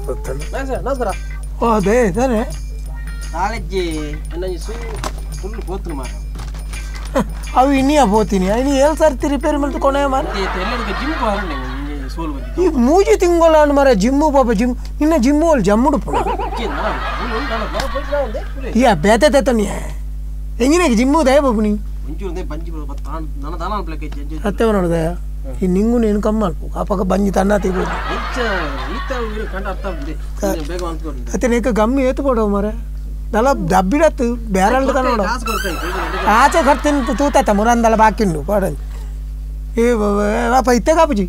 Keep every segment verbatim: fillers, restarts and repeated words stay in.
ಸುತ್ತಣ ನಮಸ್ಕಾರ ಓ ಅದೇ ಇದಾನೆ ಕಾಲೇಜ್ ಫುಲ್ ಹೋತ್ರು ಮಾರ ಅವು ಇನ್ನಿಯ ಹೋತೀನಿ ಇನ್ನು ಏಳು ಸರ್ತಿ ರಿಪೇರಿ ಮಾಡ್ತು ಕೊನೆ ಮಾರ ಜಿಮ್ ಸೋಲ್ ಈ ಮೂಜಿ ತಿಂಗೋಲ ಅನ್ನು ಮಾರ ಜಿಮ್ಮು ಪಾಪ ಜಿಮ್ ನಿನ್ನ ಜಿಮ್ಮು ಅಲ್ಲಿ ಜಮ್ಮುಡು ಈ ಬೇತೆ ತೇತನಿ ಹೆಂಗಿನ ಜಿಮ್ಮು ದಯ ಬಾಬು ನೀ ಅತ್ತೆ ನೋಡ್ದಯ ಈ ನಿಂಗು ನೀನು ಕಮ್ಮಿ ಅಲ್ಪ ಆ ಪಕ್ಕ ಬಂಜಿ ತನ್ನ ತೆಗ್ಬೋದು ಅತ್ತೆ ನೀಕ ಗಮ್ಮಿ ಏತು ಕೊಡವ ಮಾರ ದಲ ದಬ್ಬಿಡತ್ತು ಬೇರೆ ನೋಡ ಆಚೆ ಕಟ್ತೀನಿ ತೂತಾಯ್ತ ಮುರಂದಲ ಬಾಕಿಂಡು ಪಾಡ ಏ ಬಾಪ ಇತ್ತೆ ಕಾಪುಜಿ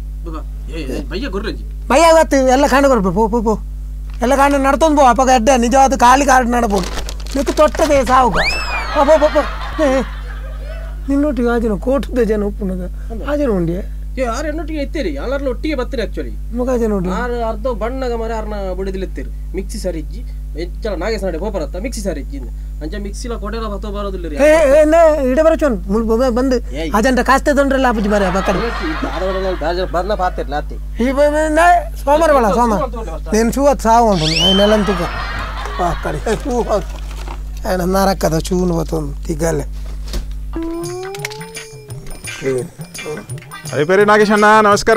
ಭಯ ಆಗತ್ತು ಎಲ್ಲ ಕಾಂಡ ಕೊಡ್ಬೇಕು ಪೋ ಪೋ ಪೋ ಎಲ್ಲ ಕಾಂಡ ನಡ್ತೊಂದು ಪೋ ಅಪ್ಪ ಅಡ್ಡ ನಿಜವಾದ ಖಾಲಿ ಕಾಡು ನಡಬೋದು ನಿಕ್ಕೆ ತೊಟ್ಟದೆ ಸಾವುಗ ಪೋ ಪೋ ಪೋ ನಿನ್ನೊಟ್ಟಿಗೆ ಆ ಜನ ಕೋಟದ ಜನ ಉಪ್ಪುನದ ಆ ಜನ ಉಂಡಿ ಯಾರು ಎನ್ನೊಟ್ಟಿಗೆ ಎತ್ತೀರಿ ಎಲ್ಲರೂ ಒಟ್ಟಿಗೆ ಬರ್ತೀರಿ ಆಕ್ಚುಲಿ ಮುಖ ಜನ ಉಂಡಿ ಆರು ಅರ್ಧ ಬಣ್ಣಗ ಮರ ಆರ್ನ ಬುಡಿದಿಲ್ ಎತ್ತೀರಿ ಮಿಕ್ಸಿ ಸರಿಜ್ಜಿ ಹೆಚ್ಚಳ ನಾಗೇಶ ನಡೆ ಹೋಪರತ್ತ ಮಿಕ್ಸಿ ಸರಿಜ್ಜಿ ಅಂಚ ಮಿಕ್ಸಿಲ ಕೊಡೆಲ ಬತ್ತೋ ಬರೋದಿಲ್ಲ ರೀ ಏ ಏ ಇಡೆ ಬರಚೋನ್ ಮುಲ್ ಬಂದು ಅಜಂಟ ಕಾಸ್ತೆ ತೊಂಡ್ರಲ್ಲ ಅಪ್ಪಜಿ ಮರ ಬಕ್ಕಡ ಬರ್ನ ಪಾತಿರ್ಲ ಅತ್ತಿ ಈ ಬಂದ ಸೋಮವಾರ ಬಳ ಸೋಮವಾರ నేను చూవత్ సాగు ఉంటుంది నెలంతుక అక్కడ చూ ఆయన నరకద చూను పోతుంది తిగలే ರಿಪೇರಿ ನಾಗೇಶ್ ಅಣ್ಣ ನಮಸ್ಕಾರ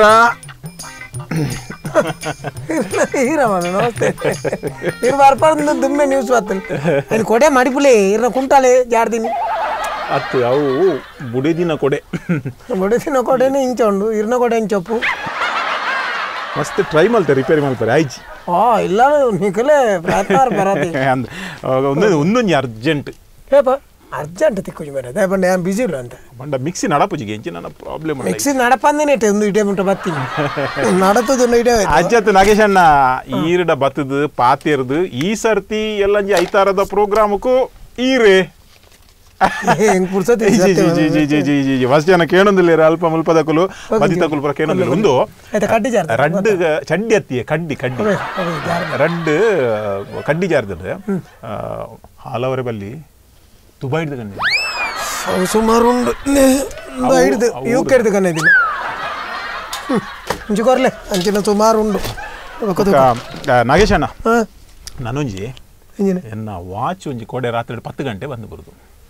ಹೀರಮ್ಮ ನಮಸ್ತೆ ಇರ್ ಬರ್ಬಾರ್ದು ದುಮ್ಮೆ ನ್ಯೂಸ್ ಬರ್ತೇನೆ ಅಲ್ಲಿ ಕೊಡೆ ಮಾಡಿಪುಲೆ ಇರ್ನ ಕುಂಟಾಲೆ ಜಾಡ್ದೀನಿ ಅತ್ತು ಅವು ಬುಡಿದಿನ ಕೊಡೆ ಬುಡಿದಿನ ಕೊಡೆನೇ ಇಂಚ ಉಂಡು ಇರ್ನ ಕೊಡೆ ಇಂಚಪ್ಪು ಮಸ್ತ್ ಟ್ರೈ ಮಾಡ್ತಾರೆ ರಿಪೇರಿ ಮಾಡ್ತಾರೆ ಆಯ್ಜಿ ಆ ಇಲ್ಲ ನಿಕಲೆ ಪ್ರಯತ್ನ ಬರತ್ತೆ ಒಂದು ಒಂದೊಂದು ಅರ್ಜೆಂಟ್ ಹೇಪ ಅರ್ಜೆಂಟ್ ತಿಕ್ಕೋಜಿ ಬೇರೆ ಅದೇ ಬಂಡ ಏನು ಬಿಸಿ ಇಲ್ಲ ಅಂತ ಬಂಡ ಮಿಕ್ಸಿ ನಡಪುಜಿಗೆ ಎಂಚಿ ನನ್ನ ಪ್ರಾಬ್ಲಮ್ ಮಿಕ್ಸಿ ನಡಪಂದೇನೆ ಇಟ್ಟೆ ಒಂದು ಇಡೇ ಮುಂಟ ಬತ್ತೀನಿ ನಡತದೊಂದು ಇಡೇ ಅಜ್ಜತ್ತು ನಾಗೇಶ್ ಅಣ್ಣ ಈರ್ಡ ಬತ್ತದು ಪಾತಿರ್ದು ಈ ಸರ್ತಿ ಎಲ್ಲಂಜಿ ಐತಾರದ ಪ್ರೋಗ್ರಾಮಕ್ಕೂ ಈರೇ ಹೆಂಗ್ ಪುರ್ಸತಿ ಜಿ ಜಿ ಜಿ ಜಿ ಜಿ ಜಿ ಜಿ ಫಸ್ಟ್ ಜನ ಕೇಳೊಂದಿಲ್ಲ ಅಲ್ಪ ಮುಲ್ಪದಕುಲು ಮದಿತಕುಲು ಪುರ ಕೇಳೊಂದಿಲ್ಲ ಒಂದು ಕಡ್ಡಿ ಜಾರ್ ರಡ್ಡು ಚಂಡಿ ಅತ್ತಿ ಕಡ್ಡಿ ಕಡ್ಡಿ ರಡ್ಡು ಕಡ್ಡಿ ಜಾರ್ದ್ರೆ ಹಾಲವರೆ ಬಲ್ಲಿ ತುಬಾ ಹಿಡ್ದು ಕಣ್ಣಿ ಸುಮಾರು ಉಂಡು ಹಿಡ್ದು ಇವ್ ಕೆಡ್ದು ಕಣ್ಣ ಇದ್ದೀನಿ ಮುಂಚೆ ಕೊರ್ಲೆ ಅಂಚಿನ ಸುಮಾರು ಉಂಡು ನಾಗೇಶ್ ಅಣ್ಣ ನಾನೊಂಜಿ ಎನ್ನ ವಾಚ್ ಒಂಜಿ ಕೊಡೆ ರಾತ್ರಿ ಪತ್ತು ಗಂಟೆ ಬಂದು ಬರುದು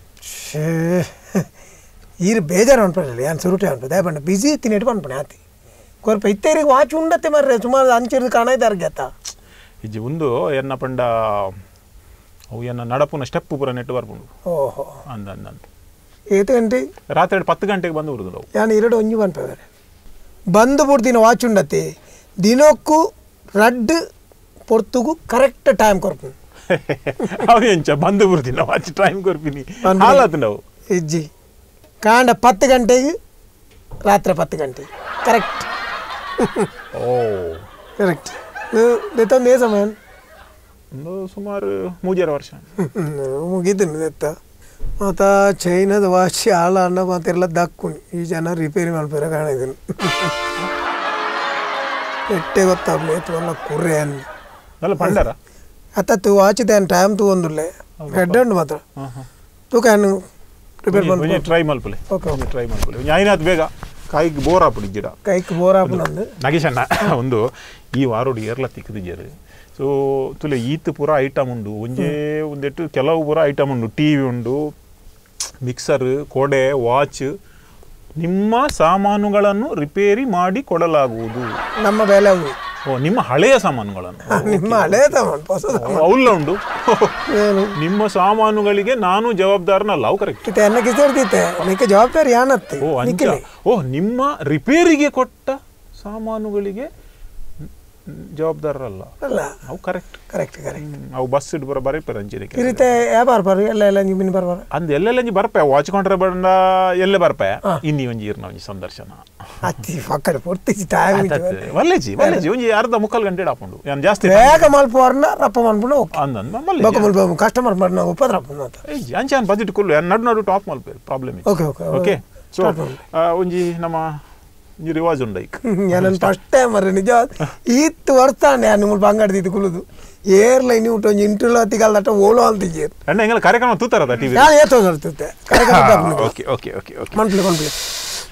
ಈರು ಬೇಜಾರು ಅನ್ಪಡಲ್ಲ ಏನು ಸುರುಟೆ ಅನ್ಪದ ದಯಪಂಡ ಬಿಸಿ ಇತ್ತೀನಿ ಇಟ್ಟು ಅನ್ಪಣೆ ಆತಿ ಕೊರ್ಪ ಇತ್ತೇರಿಗೆ ವಾಚ್ ಉಂಡತ್ತೆ ಮರ್ರೆ ಸುಮಾರು ಅಂಚಿರ್ದು ಕಾಣಾಯ್ದಾರ ಗೆತ್ತ ಇಜ್ಜಿ ಒಂದು ಎನ್ನ ಪಂಡ ಅವು ಎನ್ನ ನಡಪುನ ಸ್ಟೆಪ್ ಪೂರ ನೆಟ್ಟು ಬರ್ಪುಂಡು ಓಹೋ ಅಂದ ಅಂದ ಏತು ಗಂಟೆ ರಾತ್ರಿ ಪತ್ತು ಗಂಟೆಗೆ ಬಂದು ಬರುದು ನಾವು ಯಾನು ಎರಡು ಒಂಜಿ ಬಂದ್ಪೇವೆ ಬಂದು ಬಿಡ್ತೀನಿ ವಾಚ್ ಉಂಡತ್ತೆ ದಿನಕ್ಕೂ ರಡ್ ಪೊರ್ತುಗು ಕರೆಕ್ಟ್ ಟೈಮ್ ಕೊರ್ಪು ಅವು ಎಂಚ ಬಂದು ಬಿಡ್ತೀನಿ ವಾಚ್ ಟೈಮ್ ಕೊರ್ಪಿನಿ ಹಾಲಾತು ನಾವು ಇಜ್ಜಿ ಕಾಂಡ ಪತ್ತು ಗಂಟೆಗೆ ರಾತ್ರಿ ಪತ್ತು ಗಂಟೆಗೆ ಕರೆಕ್ಟ್ ಓ ಕರೆಕ್ಟ್ ದೆತ್ತೊಂದು ಏ ಸಮಯ ಒಂದು ಸುಮಾರು ಮೂಜರ ವರ್ಷ ಮುಗಿದ್ದೀನಿ ದೆತ್ತ ಮತ್ತು ಚೈನದ ವಾಚ್ ಹಾಳ ಅಣ್ಣ ಮಾತೆಲ್ಲ ದಕ್ಕುಣಿ ಈ ಜನ ರಿಪೇರಿ ಮಾಡ್ಬೇರೆ ಕಾಣಿದ್ದೀನಿ ಎಟ್ಟೆ ಗೊತ್ತಾಗ್ಲಿ ಎಲ್ಲ ಕುರ್ರೆ ಅನ್ನ ಅಲ್ಲ ಪಂಡರ ಅತ್ತತ್ತು ವಾಚ್ ಏನು ಟೈಮ್ ತಗೊಂಡಿಲ್ಲ ಹೆಡ್ ಉಂಡು ಮಾತ್ರ ತೂಕ ಏನು ರಿಪೇರ್ ಮಾಡಿ ಟ್ರೈ ಮಲ್ಪಲೆ ಓಕೆ ಓಕೆ ಟ್ರೈ ಮಲ್ಪಲೆ ಐನಾತ್ ಬೇಗ ಕೈಗೆ ಬೋರ್ ಹಾಪುಡಿ ಗಿಡ ಕೈಗೆ ಬೋರ್ ಹಾಪು ನಂದು ನಾಗೇಶ್ ಅಣ್ಣ ಒಂದು ಈ ವಾರೋಡು ಏರ್ಲ ತಿಕ್ಕದಿದ್ದಾರೆ ಸೊ ತುಲೆ ಈತ್ ಪೂರ ಐಟಮ್ ಉಂಡು ಒಂಜೇ ಒಂದೆಟ್ಟು ಕೆಲವು ಪೂರ ಐಟಮ್ ಉಂಡು ಟಿ ವಿ ಉಂಡು ಮಿಕ್ಸರ್ ಕೊಡೆ ವಾಚ್ ನಿಮ್ಮ ಸಾಮಾನುಗಳನ್ನು ರಿಪೇರಿ ಮಾಡಿ ಕೊಡಲಾಗುವುದು ನಮ್ಮ ಬೆಲೆ ಓ ನಿಮ್ಮ ಹಳೆಯ ಸಾಮಾನುಗಳನ್ನು ನಿಮ್ಮ ಹಳೆಯ ಸಾಮಾನು ಅವಲ್ಲ ಉಂಡು ನಿಮ್ಮ ಸಾಮಾನುಗಳಿಗೆ ನಾನು ಜವಾಬ್ದಾರನಲ್ಲ ಅವು ಕರೆಕ್ಟ್ ಎನ್ನ ಕಿಸಿರ್ತಿತ್ತೆ ನಿಕ್ಕೆ ಜವಾಬ್ದಾರಿ ಯಾನತ್ತೆ ಓ ಅಂಚ ಓ ನಿಮ್ಮ ರಿಪೇರಿಗೆ ಕೊಟ್ಟ ಸಾಮಾನುಗಳಿಗೆ ಜವಾಬ್ದಾರಲ್ಲ ಅಲ್ಲ ಅವು ಕರೆಕ್ಟ್ ಕರೆಕ್ಟ್ ಕರೆಕ್ಟ್ ಅವು ಬಸ್ ಇಟ್ಟು ಬರ ಬರೀತಾರೆ ಅಂಚಿನ ಇರುತ್ತೆ ಯಾ ಬರ್ಬಾರು ಎಲ್ಲ ಎಲ್ಲ ನಿಮ್ಮಿನ ಬರ್ಬಾರ ಅಂದ್ ಎಲ್ಲೆಲ್ಲ ಬರ್ಪೆ ವಾಚ್ ಕೊಂಡ್ರೆ ಬಂದ ಎಲ್ಲೇ ಬರ್ಪೆ ಇನ್ನಿ ಒಂಜಿ ಇರ್ನ ಒಂಜಿ ಸಂದರ್ಶನ ಅತ್ತಿ ಪಕ್ಕದ ಪೂರ್ತಿ ಟೈಮ್ ವಲ್ಲೇಜಿ ವಲ್ಲೇಜಿ ಒಂಜಿ ಅರ್ಧ ಮುಕ್ಕಾಲು ಗಂಟೆ ಹಾಕೊಂಡು ಏನು ಜಾಸ್ತಿ ಬೇಗ ಮಲ್ಪೋರ್ನ ರಪ್ಪ ಮಲ್ಪುಣ ಅಂದಂದ ಬಕ ಮಲ್ಪ ಕಸ್ಟಮರ್ ಮಾಡ್ನ ಒಪ್ಪದ ರಪ್ಪ ಅಂತ ಅಂಚಾನ್ ಬಜೆಟ್ ಕುಲ್ಲು ನಡು ನಡು ಟಾಕ್ ಮಲ್ಪೆ problem okay okay okay so ಒಂಜಿ ನಮ್ಮ ಈ ರಿವಾಜ್ ಉಂಡ ಈಗ ನಾನು ಫಸ್ಟ್ ಟೈಮ್ ಮರ್ರೆ ನಿಜ ಈತ್ ವರ್ಷಾನೆ ನಿಮ್ಮಲ್ಲಿ ಬಂಗಾಡ್ದಿದ್ದು ಕುಲುದು ಏರ್ಲೈನ್ ಊಟ ಒಂದು ಇಂಟರ್ವ್ಯೂ ಹತ್ತಿಗಲ್ದಟ್ಟ ಓಲೋ ಅಂತಿದ್ದೀರಿ ಅಣ್ಣ ಹೆಂಗೆಲ್ಲ ಕಾರ್ಯಕ್ರಮ ತೂತಾರದ ಟಿವಿ ನಾನು ಏತೋ ತರ್ತಿದ್ದೆ ಕಾರ್ಯಕ್ರಮ ಓಕೆ ಓಕೆ ಓಕೆ ಓಕೆ ಮನ್ಪ್ಲಿ ಮನ್ಪ್ಲಿ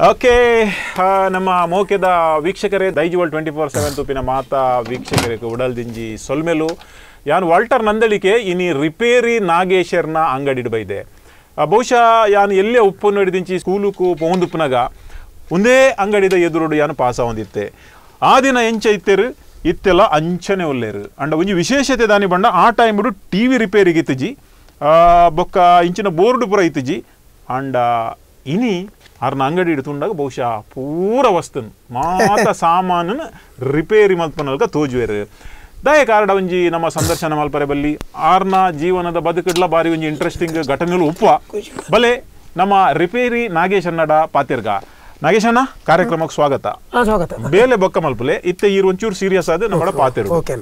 ಓಕೆ ನಮ್ಮ ಮೋಕೆದ ವೀಕ್ಷಕರೇ ದೈಜಿವರ್ಲ್ಡ್ ಟ್ವೆಂಟಿ ಫೋರ್ ಸೆವೆನ್ ತುಪ್ಪಿನ ಮಾತಾ ವೀಕ್ಷಕರಿಗೆ ಉಡಲ್ದಿಂಜಿ ಸೊಲ್ಮೆಲು ಯಾನು ವಾಲ್ಟರ್ ನಂದಳಿಕೆ ಇನಿ ರಿಪೇರಿ ನಾಗೇಶ್ವರ್ನ ಅಂಗಡಿ ಬೈದೆ ಬಹುಶಃ ಯಾನು ಎಲ್ಲೇ ಉಪ್ಪು ಹಿಡಿದಿಂಚಿ ಸ್ಕೂಲುಕು ಪೋಂದುಪ್ಪನಾಗ ಒಂದೇ ಅಂಗಡಿದ ಎದುರುಡು ಯಾನು ಪಾಸ ಹೊಂದಿತ್ತೆ ಆ ದಿನ ಎಂಚ ಇತ್ತೇರು ಇತ್ತೆಲ್ಲ ಅಂಚನೆ ಒಲ್ಲೇರು ಅಂಡ ಒಂಜಿ ವಿಶೇಷತೆ ದಾನಿ ಬಂಡ ಆ ಟೈಮ್ ಬಿಡು ಟಿ ವಿ ರಿಪೇರಿಗೆ ಇತ್ತಜಿ ಬೊಕ್ಕ ಇಂಚಿನ ಬೋರ್ಡ್ ಪುರ ಇತ್ತಜಿ ಅಂಡ ಇನಿ ಅರ್ನ ಅಂಗಡಿ ಹಿಡ್ತುಂಡಾಗ ಬಹುಶಃ ಪೂರ ವಸ್ತುನು ಮಾತ ಸಾಮಾನು ರಿಪೇರಿ ಮಲ್ಪನಲ್ಗ ತೋಜುವೆರು ದಯ ಕಾರಣ ಒಂಜಿ ನಮ್ಮ ಸಂದರ್ಶನ ಮಲ್ಪರೆ ಬಲ್ಲಿ ಆರ್ನ ಜೀವನದ ಬದುಕಡ್ಲ ಬಾರಿ ಒಂಜಿ ಇಂಟ್ರೆಸ್ಟಿಂಗ್ ಘಟನೆಗಳು ಉಪ್ಪ ಬಲೆ ನಮ್ಮ ರಿಪೇರಿ ನಾಗೇಶ್ ಅನ್ನಡ ಪಾತಿರ್ಗ ನಾಗೇಶಣ್ಣ ಕಾರ್ಯಕ್ರಮಕ್ಕೆ ಸ್ವಾಗತ ಸ್ವಾಗತ ಬೇಲೆ ಬೊಕ್ಕ ಮಲ್ಪಲೆ ಇತ್ತೆ ಈರು ಒಂಚೂರು ಸೀರಿಯಸ್ ಆದ ನಮ್ಮ ಪಾತಿರ್ ಓಕೆ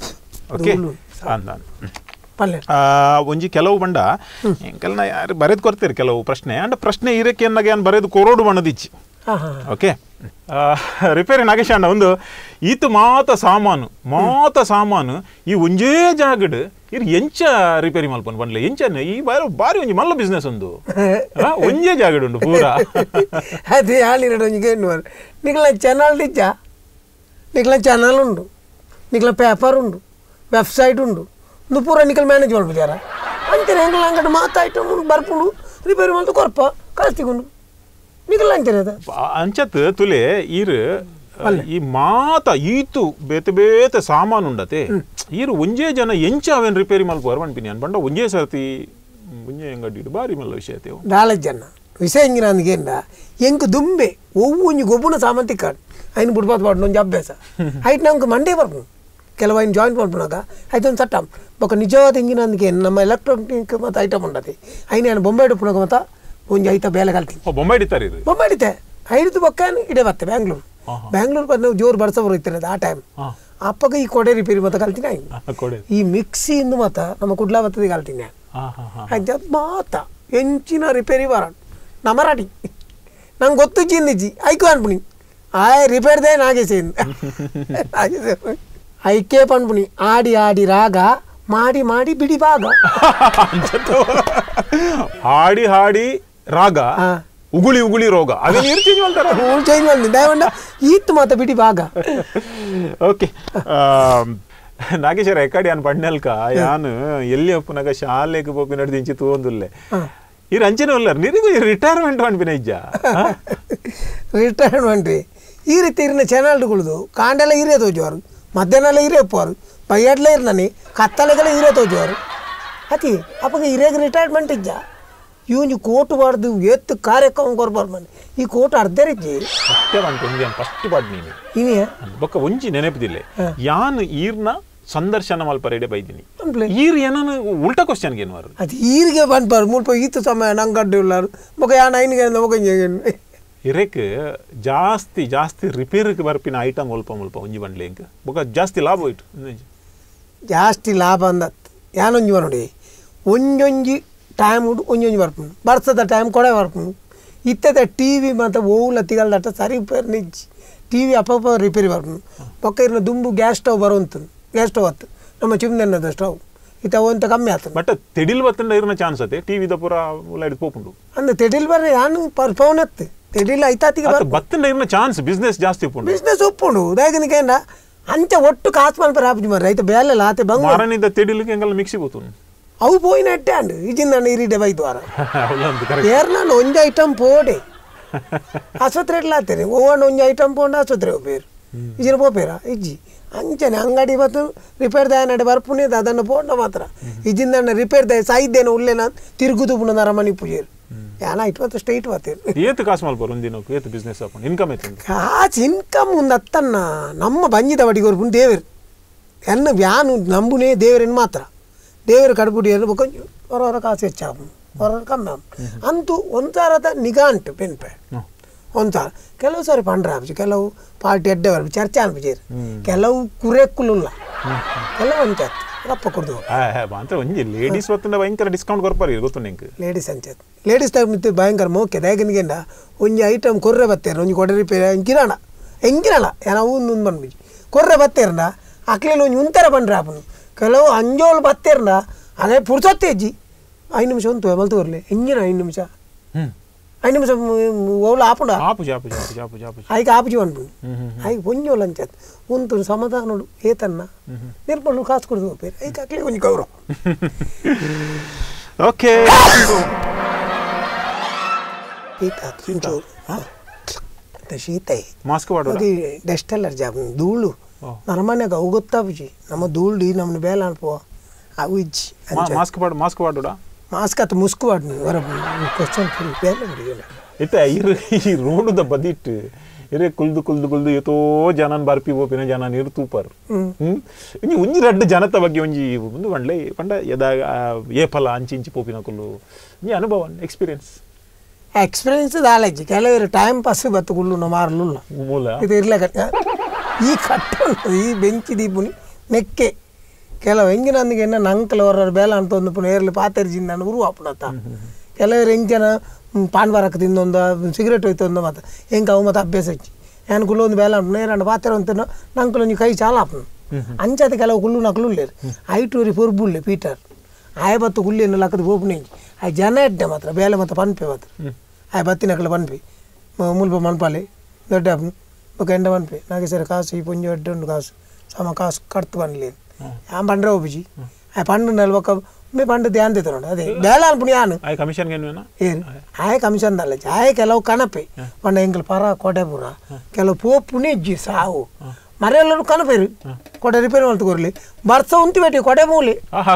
ಅಂದ ಒಂಜಿ ಕೆಲವು ಬಂಡ ಎಂಕಲ್ನ ಯಾರು ಬರೆದು ಕೊಡ್ತೀರಿ ಕೆಲವು ಪ್ರಶ್ನೆ ಅಂಡ್ ಪ್ರಶ್ನೆ ಇರಕ್ಕೆ ಏನಾಗ ಏನು ಬರೆದು ಕೊರೋಡು ಬಣ್ಣದಿಚ್ಚಿ ಓಕೆ ರಿಪೇರಿ ನಾಗೇಶ ಅಣ್ಣ ಒಂದು ಈತ ಮಾತ ಸಾಮಾನು ಮಾತ ಸಾಮಾನು ಈ ಒಂಜೇ ಜಾಗಡ್ ಇರ್ ಎಂಚ ರಿಪೇರಿ ಮಲ್ಪನ್ ಬಂಡ್ಲೆ ಎಂಚ ಈ ಬಾರಿ ಬಾರಿ ಒಂಜಿ ಮಲ್ಲ ಬಿಸ್ನೆಸ್ ಒಂದು ಒಂಜೇ ಜಾಗಡ್ ಉಂಡು ಪೂರ ಅದೇ ಹೇಳಿರಡು ಒಂಜಿಗೆ ನಿಕ್ಲ ಚಾನಲ್ ಇಜ್ಜ ನಿಕ್ಲ ಚಾನಲ್ ಉಂಡು ನಿಕ್ಲ ಪೇಪರ್ ಉಂಡು ವೆಬ್ಸೈಟ್ ಉಂಡು ನು ಪೂರ ನಿಕಲ್ ಮ್ಯಾನೇಜ್ ಮಾಡ್ಬಿಟ್ಟಾರ ಅಂತೀನಿ ಹೆಂಗಲ್ಲ ಅಂಗಡಿ ಮಾತಾಯ್ತು ಬರ್ಪುಂಡು ರಿಪೇರಿ ಮಾಡ್ತು ಕೊರಪ ಕಳಿಸ್ತಿಕೊಂಡು ನಿಕಲ್ಲ ಅಂತೀನಿ ಅದ ಅಂಚತ್ ತುಲೆ ಈರು ಈ ಮಾತ ಈತು ಬೇತೆ ಬೇತೆ ಸಾಮಾನು ಉಂಡತೆ ಈರು ಒಂಜೇ ಜನ ಎಂಚ ಅವೇನು ರಿಪೇರಿ ಮಲ್ಪುವಾರ ಅನ್ಪಿನಿ ಅನ್ಪಂಡ ಒಂಜೇ ಸರ್ತಿ ಒಂಜೇ ಅಂಗಡಿ ಬಾರಿ ಮಲ್ಲ ವಿಷಯ ನಾಲ್ಕು ಜನ ವಿಷಯ ಹೆಂಗಿನ ಅಂದ್ಗೇಂದ ಹೆಂಗೆ ದುಂಬೆ ಒವ್ವು ಒಂಜಿ ಗೊಬ್ಬನ ಸಾಮಾಂತಿ ಕಾಡು ಐನು ಬಿಡ್ಬಾರ್ದು ಬಾಡು ಒಂಜಿ ಅಭ್ಯಾಸ ಐಟ್ ನಮ್ಗೆ ಮಂಡೇ ಬರ್ಬೋದು ಕೆಲವು ಐನು ಜಾಯಿಂಟ್ ಮಾಡ್ಬಿಡಾಗ ಆಯ್ತೊಂದು ಸಟ್ಟಮ್ ಬೊಕ್ಕ ನಿಜವಾದ ಹಿಂಗಿನ ಅಂದ್ಗೆ ನಮ್ಮ ಎಲೆಕ್ಟ್ರಾನಿಕ್ ಮತ್ತು ಐಟಮ್ ಉಂಡತಿ ಐನು ಏನು ಬೊಂಬೆ ಹಿಡ್ಬಿಡಾಗ ಮತ್ತು ಒಂಜಿ ಐತ ಬೇಲೆ ಕಲ್ತೀನಿ ಬೊಂಬೆ ಹಿಡಿತಾರೆ ಬೊಂಬೆ ಹಿಡಿತೆ ಐದು ಬೊಕ್ಕ ಇಡೇ ಬತ್ತೆ ಬ್ಯಾಂಗ್ಳೂರು ಬ್ಯಾಂಗ್ಳೂರು ಬಂದು ನಾವು ಜೋರು ಬಡ್ಸೋರು ಇರ್ತಾರೆ ಆ ಟೈಮ್ ಅಪ್ಪಗೆ ಈ ಕೊಡೆ ರಿಪೇರಿ ಮತ್ತೆ ಕಲ್ತೀನಿ ಆಯ್ತು ಈ ಮಿಕ್ಸಿಯಿಂದ ಮತ್ತ ನಮ್ಮ ಕುಡ್ಲಾ ಬತ್ತದ ಕಲ್ತೀನಿ ಆಯ್ತು ಮಾತ ಎಂಚಿನ ರಿಪೇರಿ ಬಾರ ನಮರಾಡಿ ನಂಗೆ ಗೊತ್ತು ಚಿಂದಿಜ್ಜಿ ಐಕು ಅನ್ಪುಣಿ ಆಯ್ ರಿಪೇರ್ದೇ ನಾಗೇಶಿಂದ ಐಕೆ ಪನ್ಪುಣಿ ಆಡಿ ಆಡಿ ರಾಗ ಮಾಡಿ ಮಾಡಿ ಬಿಡಿ ಭಾಗ ಹಾಡಿ ಹಾಡಿ ರಾಗ ಉಗುಳಿ ಉಗುಳಿ ರೋಗ ಅದೇ ಚೇಂಜ್ ಮಾಡ್ತಾರೆ ಚೇಂಜ್ ಮಾಡ್ತೀನಿ ಈತ್ ಮಾತ ಬಿಡಿ ಭಾಗ ಓಕೆ ನಾಗೇಶ್ವರ ಎಕಡಿ ಅನ್ ಪಣ್ಣಲ್ಕ ಯಾನು ಎಲ್ಲಿ ಒಪ್ಪನಾಗ ಶಾಲೆಗೆ ಪೋಪಿ ನಡೆದಿಂಚಿ ತೋಂದುಲ್ಲೆ ಇರು ಅಂಚನೆ ಒಲ್ಲರ್ ನಿನಗೂ ರಿಟೈರ್ಮೆಂಟ್ ಮಾಡ್ಬಿನ ಇಜ್ಜ ರಿಟೈರ್ಮೆಂಟ್ ಈ ರೀತಿ ಇರಿನ ಚಾನಲ್ಗಳದು ಕಾಂಡೆಲ್ಲ ಹಿರಿಯ ತೋಜುವಾರು ಮಧ್ಯಾಹ್ನ ಹಿರಿಯ ಒಪ್ಪುವಾರು ಬೈಯಾಡ್ಲೇ ಇರ್ ನಾನಿ ಕತ್ತಲೆಗೆಲ್ಲ ಹಿರಿಯ ತೋಜುವಾರು ಅತಿ ಅಪ್ಪಗೆ ಹಿರಿಯಾಗ ರಿಟೈರ್ಮೆಂಟ್ ಇಜ್ಜ ಇವನು ಕೋಟು ಬಾರ್ದು ಎತ್ತು ಕಾರ್ಯಕ್ರಮ ಕೊರ್ಬಾರ್ದು ಮನೆ ಈ ಕೋಟು ಅರ್ಧ ಇಜ್ಜಿ ಫಸ್ಟ್ ಪಾಡ್ ನೀನು ಇವೆ ಬೊಕ್ಕ ಒಂಜಿ ನೆನಪಿದಿಲ್ಲ ಯಾನ್ ಈರ್ನ ಸಂದರ್ಶನ ಮಲ್ಪರೆಡೆ ಬೈದಿನಿ ಈರ್ ಏನಾನು ಉಲ್ಟಾ ಕ್ವಶನ್ ಏನು ಮಾರು ಅದು ಈರಿಗೆ ಬಂದ್ಬಾರ್ದು ಮುಲ್ಪ ಈತು ಸಮಯ ನಂಗೆ ಅಡ್ಡ ಇಲ್ಲಾರು ಬೊಕ್ಕ ಯಾ ನೈನ್ಗೆ ಹೋಗ ಇರೇಕ್ ಜಾಸ್ತಿ ಜಾಸ್ತಿ ರಿಪೇರಿಗೆ ಬರ್ಪಿನ ಐಟಮ್ ಮುಲ್ಪ ಮುಲ್ಪ ಒಂಜಿ ಬಂಡ್ಲೆ ಇಂಕ ಬೊಕ್ಕ ಜಾಸ್ತಿ ಲಾಭ ಹೋಯ್ತು ಜಾಸ್ತಿ ಲಾಭ ಅಂದತ್ ಯಾನೊಂಜಿ ನೋಡಿ ಒಂಜೊಂಜಿ ಟೈಮ್ ಉಂಟು ಒಂಜೊಂಜಿ ಬರ್ಪುಂಡು ಬರ್ಸದ ಟೈಮ್ ಕೊಡೆ ಬರ್ಪುಂಡು ಇತ್ತದ ಟಿ ವಿ ಮತ್ತು ಓವುಲ ತಿಗಲ್ದಟ್ಟ ಸರಿ ರಿಪೇರ್ ನಿಜ್ಜಿ ಟಿ ವಿ ಅಪ್ಪ ರಿಪೇರಿ ಬರ್ಪುಂಡು ಬೊಕ್ಕ ಇರ್ನ ದುಂಬು ಗ್ಯಾಸ್ ಸ್ಟವ್ ಬರೋಂತು ಗ್ಯಾಸ್ ಸ್ಟವ್ ಹತ್ತು ನಮ್ಮ ಚಿಮ್ನೆನ್ನದ ಸ್ಟವ್ ಇತ್ತ ಒಂತ ಕಮ್ಮಿ ಆಯ್ತು ಬಟ್ ತೆಡಿಲ್ ಬತ್ತಂಡ ಇರ್ನ ಚಾನ್ಸ್ ಅತ್ತೆ ಟಿವಿದ ಪೂರ ಉಲಾಡಿ ಪೋಪುಂಡು ಅಂದ್ರೆ ತೆಡಿಲ್ ಬರ್ರಿ ಯಾನು ಪರ್ಫೋನ್ ಎತ್ತು ತೆಡಿಲ್ ಐತಾತಿಗೆ ಬತ್ತಂಡ ಇರ್ನ ಚಾನ್ಸ್ ಬಿಸ್ನೆಸ್ ಜಾಸ್ತಿ ಉಪ್ಪುಂಡು ಬಿಸ್ನೆಸ್ ಉಪ್ಪುಂಡು ದಯಗನಿಕೇಂಡ ಅಂಚ ಒಟ್ಟು ಕಾಸು ಮಲ್ಪರ ಆಪುಜಿ ಮಾರ್ರೆ ಐತ ಬೇಲೆಲ್ಲ ಆತೆ ಬಂಗ ಮಾರನಿಂದ ತೆಡಿಲಿಕ್ಕೆ ಹೆಂಗಲ್ಲ ಮಿಕ್ಸಿ ಬೋತು ಅವು ಪೋಯಿನ ಎಟ್ಟೆ ಅಂಡು ಈಜಿಂದ ಇರಿಡೆ ಬೈತು ವಾರ ಏರ್ ನಾನು ಒಂಜಿ ಐಟಮ್ ಪೋಡೆ ಆಸ್ಪತ್ರೆ ಇಡ್ಲ ಆತೇನೆ ಓವಣ್ಣ ಒಂಜಿ ಐಟಮ್ ಪೋಂಡು ಆಸ್ಪತ್ರೆ ಹೋಗ್ಬೇರು ಈಜಿನ ಪೋಪೇರ ಇಜ್ಜಿ ಅಂಚನೆ ಅಂಗಡಿ ಬತ್ತು ರಿಪೇರ್ ದಯ ನಡೆ ಬರ್ಪುನೇದು ಅದನ್ನು ಪೋಂಡ ಮಾತ್ರ ಈಜಿಂದ ರಿಪೇರ್ ದಯ ಸಾಯಿದ್ದೇನೆ ಉಲ್ಲೇನ ತಿರುಗುದು ಪುನಃ ನರಮಣಿ ಪೂಜೆರು ಯಾನ ಇಟ್ವತ್ತು ಸ್ಟೇಟ್ ಬತ್ತೇರು ಏತು ಕಾಸು ಮಲ್ಪರು ಒಂದಿನ ಏತು ಬಿಸ್ನೆಸ್ ಹಾಕೊಂಡು ಇನ್ಕಮ್ ಐತೆ ಕಾಸು ಇನ್ಕಮ್ ಒಂದು ಹತ್ತನ್ನ ನಮ್ಮ ಬಂಜಿದ ಬಡಿಗೆ ಬರ್ಪುಂಡು ದೇವರು ಎನ್ನ ವ್ಯಾನು ನಂಬುನೇ ದೇವರೇನು ಮಾತ್ರ ದೇವರು ಕಡ್ಬುಡಿ ಎಲ್ಲ ಕೊಂಚ ಹೊರ ಹೊರ ಕಾಸು ಹೆಚ್ಚಾಪು ಹೊರ ಹೊರ ಕಮ್ಮಿ ಆಪು ಅಂತೂ ಒಂಥರದ ನಿಗಾ ಉಂಟು ಪೆನ್ಪೆ ಒಂಥರ ಕೆಲವು ಸಾರಿ ಪಂಡ್ರ ಆಪು ಕೆಲವು ಪಾರ್ಟಿ ಎಡ್ಡೆ ಬರ್ಬು ಚರ್ಚೆ ಅನ್ಪಿಜೇರು ಕೆಲವು ಕುರೆಕ್ಕುಲ್ಲ ಕೆಲವು ಅಂಚತ್ ರಪ್ಪ ಕುಡ್ದು ಒಂಜಿ ಲೇಡೀಸ್ ಹೊತ್ತಿನ ಭಯಂಕರ ಡಿಸ್ಕೌಂಟ್ ಕೊರ್ಪಾರಿ ಗೊತ್ತು ನಿಂಗೆ ಲೇಡೀಸ್ ಅಂಚತ್ ಲೇಡೀಸ್ ಟೈಮ್ ಮಿತ್ತು ಭಯಂಕರ ಮೋಕೆ ದಯಗನಿಗೆಂಡ ಒಂಜಿ ಐಟಮ್ ಕೊರ್ರೆ ಬತ್ತೇರು ಒಂಜಿ ಕೊಡೆ ರಿಪೇರಿ ಎಂಕಿರಣ ಎಂಕಿರಲ್ಲ ಏನೋ ಒಂದು ಒಂದು ಬಂದ್ಬಿಜಿ ಕೊರ್ರೆ ಬತ್ತೇರನ ಅಕ್ಲೇಲಿ ಒಂಜಿ ಉಂತರ ಪಂಡ್ರ ಆಪನು ಕೆಲವು ಅಂಜೋಳು ಬತ್ತೇರನ ಅದೇ ಪುರ್ಸೊತ್ತೇಜ್ಜಿ ಐದು ನಿಮಿಷ ಒಂದು ಮಲ್ತು ಬರಲಿ ಎಂಜಿನ ಐದು ನಿಮಿಷ ఐదు నిమిషం ఓళ్ళు ఆపుడా ఆపు జాపు జాపు జాపు జాపు ఆయనకి ఆపుచి అనుకుంది ఆయన పొంజోళ్ళు అని చేత ఉంతుడు సమాధానుడు ఏతన్నా నిర్మలు కాసుకూడదు పేరు అయితే అట్లే కొంచెం గౌరవం ఓకే ಶೀತ ಮಾಸ್ಕ್ ವಾಡು ಡಸ್ಟ್ ಅಲರ್ಜಿ ಆಗ ಧೂಳು ನರಮನೆಗೆ ಅವು ಗೊತ್ತಾಪುಜಿ ನಮ್ಮ ಧೂಳು ನಮ್ಮನ್ನ ಬೇಲ ಅನ್ಪೋ ಅವು ಇಜ್ಜಿ ಮಾಸ್ಕ್ ವಾಡು ಮಾಸ್ಕ್ ವಾಡುಡಾ ಮಾಸ್ಕ್ ಅತ್ತ ಮುಸ್ಕು ವಾಡು ವರ ಕ್ವಶನ್ ಫುಲ್ ಬೇಲ ಬಿಡಿಯೋಲ್ಲ ಇತ್ತ ಇರು ಈ ರೋಡುದ ಬದಿಟ್ಟು ಇರೇ ಕುಲ್ದು ಕುಲ್ದು ಕುಲ್ದು ಎತ್ತೋ ಜನನ್ ಬರ್ಪಿ ಓಪಿನ ಜನನ್ ಇರು ತೂಪರ್ ಹ್ಮ್ ಇನಿ ಒಂಜಿ ರಡ್ಡು ಜನತ ಬಗ್ಗೆ ಒಂಜಿ ಒಂದು ಬಂಡ್ಲೆ ಪಂಡ ಯದ ಏಪಲ ಅಂಚಿ ಇಂಚಿ ಪೋಪಿನ ಕುಲ್ಲು ಈ ಅನುಭವ ಎಕ್ಸ್ಪೀರಿಯನ್ಸ್ ಎಕ್ಸ್ಪೀರಿಯನ್ಸ್ ದಾಲಜ್ಜಿ ಕೆಲವರು ಟೈಮ್ ಪಾಸ್ ಬತ್ತು ಕುಳ್ಳು ಮಾರಲು ಮೂಲ ಇದು ಇರ್ಲಕ ಈ ಕಟ್ಟ ಈ ಬೆಂಚಿ ದೀಪುನಿ ನೆಕ್ಕೆ ಕೆಲವು ಹೆಂಗಿನಂದಿಗೆ ಎನ್ನ ನಂಕಲ್ ಹೊರ ಬೇಲ ಅಂತ ಒಂದು ಪುನಃ ಏರ್ಲಿ ಪಾತೆರ್ಜಿಂದ ನಾನು ಉರು ಆಪುಣತ್ತ ಕೆಲವರು ಹೆಂಚನ ಪಾನ್ ಬರಕ್ಕೆ ತಿಂದೊಂದು ಸಿಗರೇಟ್ ಹೋಯ್ತು ಒಂದು ಮತ್ತೆ ಹೆಂಗೆ ಅವು ಮತ್ತೆ ಅಭ್ಯಾಸ ಹಚ್ಚಿ ಏನು ಕುಲ್ಲು ಒಂದು ಬೇಲ ಉಂಟು ನೇರಂಡು ಪಾತೆರ ಅಂತ ನಂಕಲ್ ಒಂದು ಕೈ ಚಾಲ ಆಪನು ಅಂಚದ ಕೆಲವು ಕುಲ್ಲು ನಕಲು ಉಳ್ಳೇರು ಐಟೂರಿ ಪೊರ್ಬುಳ್ಳೆ ಪೀಟರ್ ಆಯ ಬತ್ತು ಕುಳ್ಳಿಯನ್ನು ಲಕ್ಕದ ಬೋಪುನಿ ಆ ಜನ ಎಡ್ಡೆ ಮಾತ್ರ ಬೇಲೆ ಮತ್ತು ಪನ್ಪೆ ಮಾತ್ರ ಆಯ ಬತ್ತಿನಕಲು ಪನ್ಪಿ ಮುಲ್ಪ ಮನ್ಪಾಲೆ ದೊಡ್ಡ ఒక ఎండ పనిపి నాకు సరే కాసు ఈ పుంజు అడ్డు ఉండు కాసు సమ కాసు కడుతు పనిలేదు ఆ పండ్ర ఒప్పించి ఆ పండు నెల ఒక మీ పండు ధ్యాన్ తెస్తున్నాడు అదే ಬೇಡ ಅನ್ಪುಣಿ ಯಾನು ಆಯ ಕಮಿಷನ್ ದಲ್ಲ ಆಯ ಕೆಲವು ಕಣಪೆ ಪಂಡ ಎಂಕಲ್ ಪರ ಕೋಟೆಪುರ ಕೆಲವು ಪೋಪುನಿ ಇಜ್ಜಿ ಸಾವು ಮರೆಯಲ್ಲೂ ಕನಪೇರು ಕೊಡೆ ರಿಪೇರಿ ಮಾಡ್ತು ಕೊರ್ಲಿ ಬರ್ಸ ಉಂಟಿ ಬೇಟಿ ಕೊಡೆ ಮೂಲಿ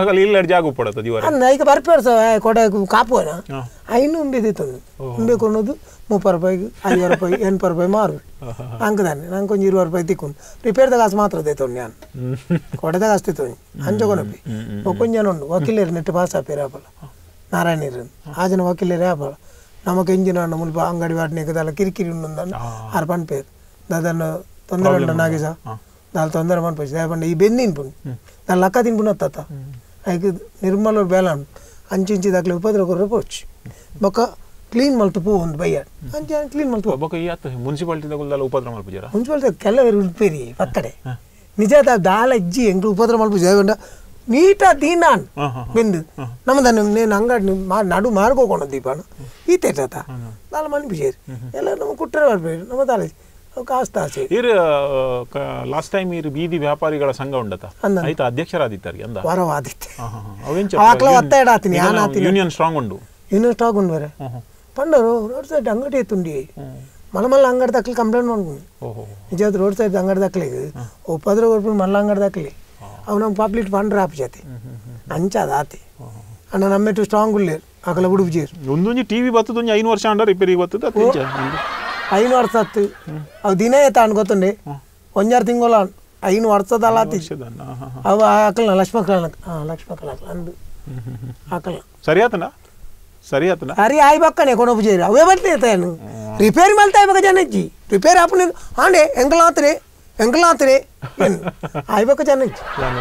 ಅಂದ ಈಗ ಬರ್ಪೇರು ಸ ಕೊಡೆ ಕಾಪುವನ ಐನು ಉಂಬಿದಿತ್ತು ಉಂಬೆ ಕೊನ್ನೋದು ಮುಪ್ಪ ರೂಪಾಯಿಗೆ ಐದು ರೂಪಾಯಿ ಎಂಟು ರೂಪಾಯಿ ಮಾರು ಅಂಕದಾನೆ ನಂಗೆ ಕೊಂಚ ಇರುವತ್ತು ರೂಪಾಯಿ ತಿಕ್ಕೊಂಡು ರಿಪೇರ್ದ ಕಾಸು ಮಾತ್ರ ತೈತೊಂಡು ನಾನು ಕೊಡೆದ ಕಾಸು ತಿತ್ತೊಂಡು ಹಂಚಕೊನಪಿ ಕೊಂಚನ ಉಂಡು ವಕೀಲರು ನೆಟ್ಟು ಪಾಸ್ ಆಪೇರು ಆಪಲ ನಾರಾಯಣರು ಆ ಜನ ವಕೀಲರೇ ಆಪಲ ನಮಗೆ ಎಂಜಿನ ಅಣ್ಣ ಮುಲ್ಪ ಅಂಗಡಿ ವಾಟಿನಿಗೆ ಕಿರಿಕಿರಿ ಉಂಡು ಆರು ಪನ್ಪೇರು దాదాపు తొందర ఉండ నాగేసా దాని తొందర పనిపోయి లేకుండా ఈ బెంది తినిపోండి దాని లక్క తినిపోయిన తాత అయితే నిర్మల బేలాను అంచించి దాకా ఉపాధి ఒక రూపాయి వచ్చి ఒక ಕ್ಲೀನ್ ಮಲ್ತು ಪೂ ಒಂದು ಬಯ್ಯ ಅಂಚೆ ಕ್ಲೀನ್ ಮಲ್ತು ಮುನ್ಸಿಪಾಲಿಟಿ ಉಪದ್ರ ಮಲ್ಪುಜಾರ ಮುನ್ಸಿಪಾಲಿಟಿ ಕೆಲವರು ಉಲ್ಪೇರಿ ಪಕ್ಕಡೆ ನಿಜದ ದಾಲ ಇಜ್ಜಿ ಎಂಗ್ಳು ಉಪದ್ರ ಮಲ್ಪು ಜಾಗಂಡ ನೀಟಾ ದೀನಾನ್ ಬೆಂದು ನಮ್ಮದನ್ನು నేను అంగడి నడు మారుకోకుండా దీపాను ఈ తేట దాల మనిపించారు ఎలా నమ్మ కుట్ర పడిపోయారు నమ్మ తాళ ಕಾಸ್ತ ಆಸೆ ಇರು ಲಾಸ್ಟ್ ಟೈಮ್ ಇರು ಬೀದಿ ವ್ಯಾಪಾರಿಗಳ ಸಂಘ ಉಂಡತ ಆಯ್ತು ಅಧ್ಯಕ್ಷರಾದಿತ್ತಾರೆ ಅಂದ ವರವಾದಿತ್ತೆ ಆಕಲ ಒತ್ತಾಡ ಆತೀನಿ ಯಾನ ಆತೀನಿ ಯೂನಿಯನ್ ಸ್ಟ್ರಾಂಗ್ ಉಂಡು ಯೂನಿಯನ್ ಸ್ಟ್ರಾಂಗ್ ಉಂಡು ಬೇರೆ పండరు రోడ్ సైడ్ అంగడి ఎత్తుండి మళ్ళీ మళ్ళీ అంగడి దక్కలు కంప్లైంట్ అనుకుంది నిజాత రోడ్ సైడ్ అంగడి దక్కలేదు ఓ పది రూపాయలు మళ్ళీ అంగడి దక్కలే అవి ನಮ್ಮ ಪಬ್ಲಿಕ್ ಫಂಡ್ ರಾಪ್ ಜಾತಿ ಅಂಚದ ಆತಿ ಅಣ್ಣ ನಮ್ಮೆಟ್ಟು ಸ್ಟ್ರಾಂಗ್ ಉಳ್ಳೇರು ಅಕಲ ಉಡುಪು ಚೇರು ಒಂದೊಂದು ಟಿವಿ ಬರ್ತದ ಐದು ವರ್ಷ ಅಂಡ ರಿಪೇರಿಗೆ ಬರ್ತದ ಐದು ವರ್ಷ ಹತ್ತು ಅವು ದಿನ ಏತ ಅನ್ ಗೊತ್ತುಂಡೆ ಒಂಜಾರು ತಿಂಗಳ ಐದು ವರ್ಷದಲ್ಲ ಆತಿ ಅವು ಅಕಲ್ನ ಲಕ್ಷ್ಮಕಲ ಲಕ್ಷ್ಮಕಲ ಅಂದು ಅಕಲ ಸರಿ ಆತನ ಸರಿ ಆತನ ಅರೆ ಆಯ್ ಬಕ್ಕನೆ ಕೊನೊಬ್ಬ ಚೇರು ಅವೇ ಬರ್ತೇನು ರಿಪೇರಿ ಮಲ್ತಾ ಇವಾಗ ಜನಜ್ಜಿ ರಿಪೇರಿ ಆಪನೆ ಹಾಂಡೆ ಎಂಕಲಾತ್ರೆ ಎಂಕಲಾತ್ರೆ ಆಯ್ಬೇಕ ಜನಜ್ಜಿ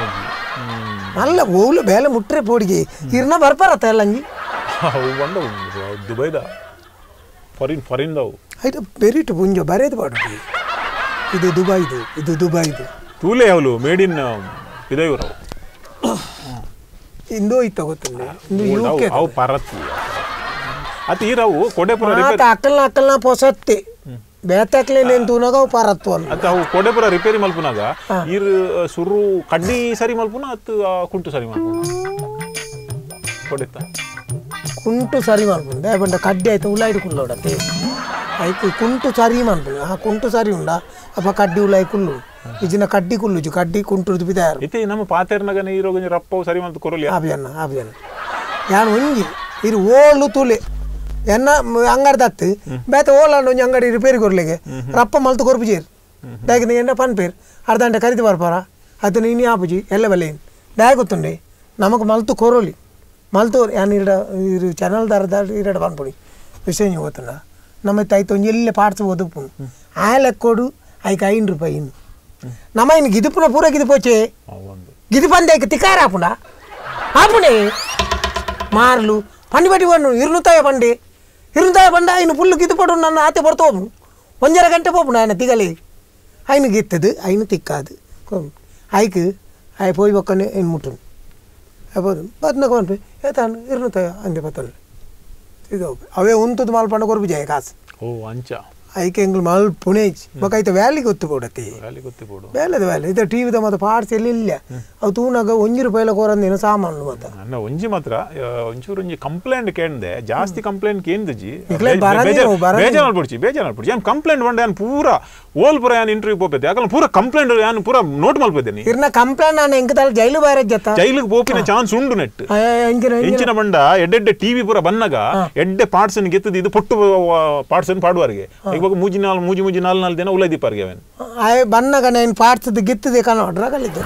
ಅಲ್ಲ ಓಲು ಬೇಲೆ ಮುಟ್ರೆ ಪೋಡಿಗೆ ಇರ್ನ ಬರ್ಪಾರತ್ತ ಎಲ್ಲ ಹಂಗಿ ದುಬೈದ ಫಾರಿನ್ ಫಾರಿನ್ದವು ಆಯ್ತು ಬೆರಿಟು ಪುಂಜ ಬರೇದು ಪಾಡು ಇದು ದುಬೈದು ಇದು ದುಬೈದು ತೂಲೆ ಅವಳು ಮೇಡ್ ಇನ್ ಇದವರು ಇಂದು ಇತ್ತ ಗೊತ್ತಿಲ್ಲ ಇಂದು ಯುಕೆ ಅವು ಪರತ್ತಿ ಅತಿ ಇರವು ಕೋಡೆಪುರ ರಿಪೇರಿ ಅಕ್ಕಲ್ನ ಅಕ್ಕಲ್ನ ಪೊಸತ್ತೆ ಬೇತಾಕ್ಲೆ ನೇನು ತೂನಾಗ ಅವು ಪರತ್ವ ಅತ್ತ ಅವು ಕೋಡೆಪುರ ರಿಪೇರಿ ಮಲ್ಪುನಾಗ ಇರ್ ಸುರು ಕಡ್ಡಿ ಸರಿ ಮಲ್ಪುನ ಅತ್ತು ಕುಂಟು ಸರಿ ಮಲ್ಪುನ ಕೊಡೆತ್ತ ಕುಂಟು ಸರಿ ಮಲ್ಪುನ ದೇಪಂಡ ಕಡ್ಡಿ ಆಯ್ತು ಉಳ್ಳಾಯ್ಡು ಕುಲ್ಲೋಡತ್ತೆ ಆಯ್ತು ಕುಂಟು ಸರಿ ಮಲ್ಪುನ ಆ ಕುಂಟು ಸರಿ ಉಂಡ ಅಪ್ಪ ಕಡ್ಡಿ ಉಳ್ಳಾಯ್ ಕುಲ್ಲು ಇಜಿನ ಕಡ್ಡಿ ಕುಲ್ಲುಜು ಕಡ್ಡಿ ಕುಂಟು ಬಿದ್ದಾರು ಇತ್ತೆ ನಮ್ಮ ಪಾತೆರ್ನಗನೆ ಇರೋ ರಪ್ಪವು ಸರಿ ಮಲ್ತು ಕೊರಲಿ ಆಬಿಯನ್ನ ಆಬಿಯನ್ನ ಯಾನು ಒಂಜಿ ಇರು ಓಳು ತುಲೆ ಎನ್ನ ಅಂಗಡಿ ದತ್ತು ಬೇತ ಓಲಾಂಡು ಒಂಜಿ ಅಂಗಡಿ ರಿಪೇರಿ ಕೊರ್ಲಿಗೆ ರಪ್ಪ ಮಲ್ತು ಕೊರ್ಪು ಚೇರು ದಾಗಿನ ಎಂಡ ಪನ್ಪೇರು ಅರ್ಧ ಗಂಟೆ ಕರಿದು ಬರ್ಪಾರ ಅದನ್ನ ಇನಿ ಆಪುಜಿ ಎಲ್ಲ ಬಲೆ ದಾಯ ಗೊತ್ತುಂಡೆ ನಮಗೆ ಮಲ್ತು ಕೊರೋಲಿ ಮಲ್ತು ಯಾನು ಇರಡ ಇರು ಚಾನಲ್ ದಾರದ ಇರಡ ಪನ್ಪುಡಿ ವಿಷಯ ಗೊತ್ತುಂಡ ನಮ್ಮ ಆಯ್ತು ಒಂಜಿ ಎಲ್ಲೆ ಪಾಡ್ಸ್ ಒದಪ್ಪು ಆ ಲೆಕ್ಕೋಡು ಐಕ ಐದು ರೂಪಾಯಿ ಇನ್ನು ನಮ್ಮ ಇನ್ನು ಗಿದುಪುನ ಪೂರ ಗಿದುಪೋಚೆ ಗಿದುಪಂದೇಕ ತಿಕಾರ ಆಪುಂಡ ಆಪುಂಡೆ ಮಾರ್ಲು పండి పట్టి పడు ఇరునుతాయ పండి ఇరునుతాయ పండి ఆయన పుల్లు గిద్దుపడు నన్ను ఆతే పడుతావు ಒಂಜರ ಗಂಟೆ పోపు ఆయన తిగలే ఆయన గిత్తదు ఆయన తిక్కాదు ఆయకు అవి పోయి ఒక్కనే ఆయన ముట్టును అయిపోదు పద్నాలుగు పంపి ఏతాను ఇరునుతాయ అంది పత్తలు ಇದು ಅವೇ ಉಂತದ್ದು ಮಾಲ್ಪಂಡ ಕೊರ್ಬು ಜಾಯ ಕಾಸು ಓ ಅಂಚ ಐಕೆ ಎಂಗ್ಲು ಮಲ್ ಪುಣೇಜ್ ಬೊಕೈತೆ ವ್ಯಾಲಿ ಗೊತ್ತು ಕೊಡತಿ ವ್ಯಾಲಿ ಗೊತ್ತು ಕೊಡು ಬೇಲೆದ ವ್ಯಾಲಿ ಇದು ಟಿವಿದ ಮತ್ತೆ ಪಾರ್ಟ್ಸ್ ಎಲ್ಲಿ ಇಲ್ಲ ಅವು ತೂನಾಗ ಒಂಜಿ ರೂಪಾಯಿಲ ಕೋರಂದಿನ ಸಾಮಾನು ಮತ್ತೆ ನನ್ನ ಒಂಜಿ ಮಾತ್ರ ಒಂಚೂರು ಒಂಜಿ ಕಂಪ್ಲೇಂಟ್ ಕೇಂದೆ ಜಾಸ್ತಿ ಕಂಪ್ಲೇಂಟ್ ಕೇಂದಜಿ ಬೇಜಾರ್ ಮಾಡ್ಬಿಡ್ಚಿ ಬೇಜಾರ್ ಮಾಡ್ಬಿಡ್ಚಿ ಯಾನ್ ಕಂಪ್ಲೇಂಟ್ ಬಂಡೆ ಯಾನ್ ಪೂರ ಓಲ್ ಪೂರ ಯಾನ್ ಇಂಟರ್ವ್ಯೂ ಹೋಗ್ಬೇಕು ಯಾಕಂದ್ರೆ ಪೂರ ಕಂಪ್ಲೇಂಟ್ ಯಾನ್ ಪೂರ ನೋಟ್ ಮಾಡ್ಬೋದೇನಿ ಇರ್ನ ಕಂಪ್ಲೇಂಟ್ ನಾನು ಎಂಕದಲ್ಲ ಜೈಲು ಬಾರ ಜತ್ತ ಜೈಲಿಗೆ ಹೋಪಿನ ಚಾನ್ಸ್ ಉಂಡು ನೆಟ್ ಎಂಚಿನ ಬಂಡ ಎಡ್ಡೆಡ್ಡೆ ಟಿವಿ ಪೂರ ಬನ್ನಗ ಎಡ್ಡೆ ಪಾರ್ಟ್ಸ್ ಅನ್ನು ಗೆತ್ತದ ಇದು ಪೊಟ್ಟು ಪಾರ್ಟ್ಸ್ ಅನ್ನು ಪಾಡುವಾರಿಗೆ ಇವಾಗ ಮೂಜಿ ನಾಲ್ ಮೂಜಿ ಮೂಜಿ ನಾಲ್ ನಾಲ್ ದಿನ ಉಳದಿಪ್ಪಾರಿಗೆ ಅವನ್ ಆಯ್ ಬನ್ನಗ ನಾನು ಪಾರ್ಟ್ಸ್ ಗಿತ್ತದೆ ಕನ್ನಡ ಕಲಿದ್ದೆ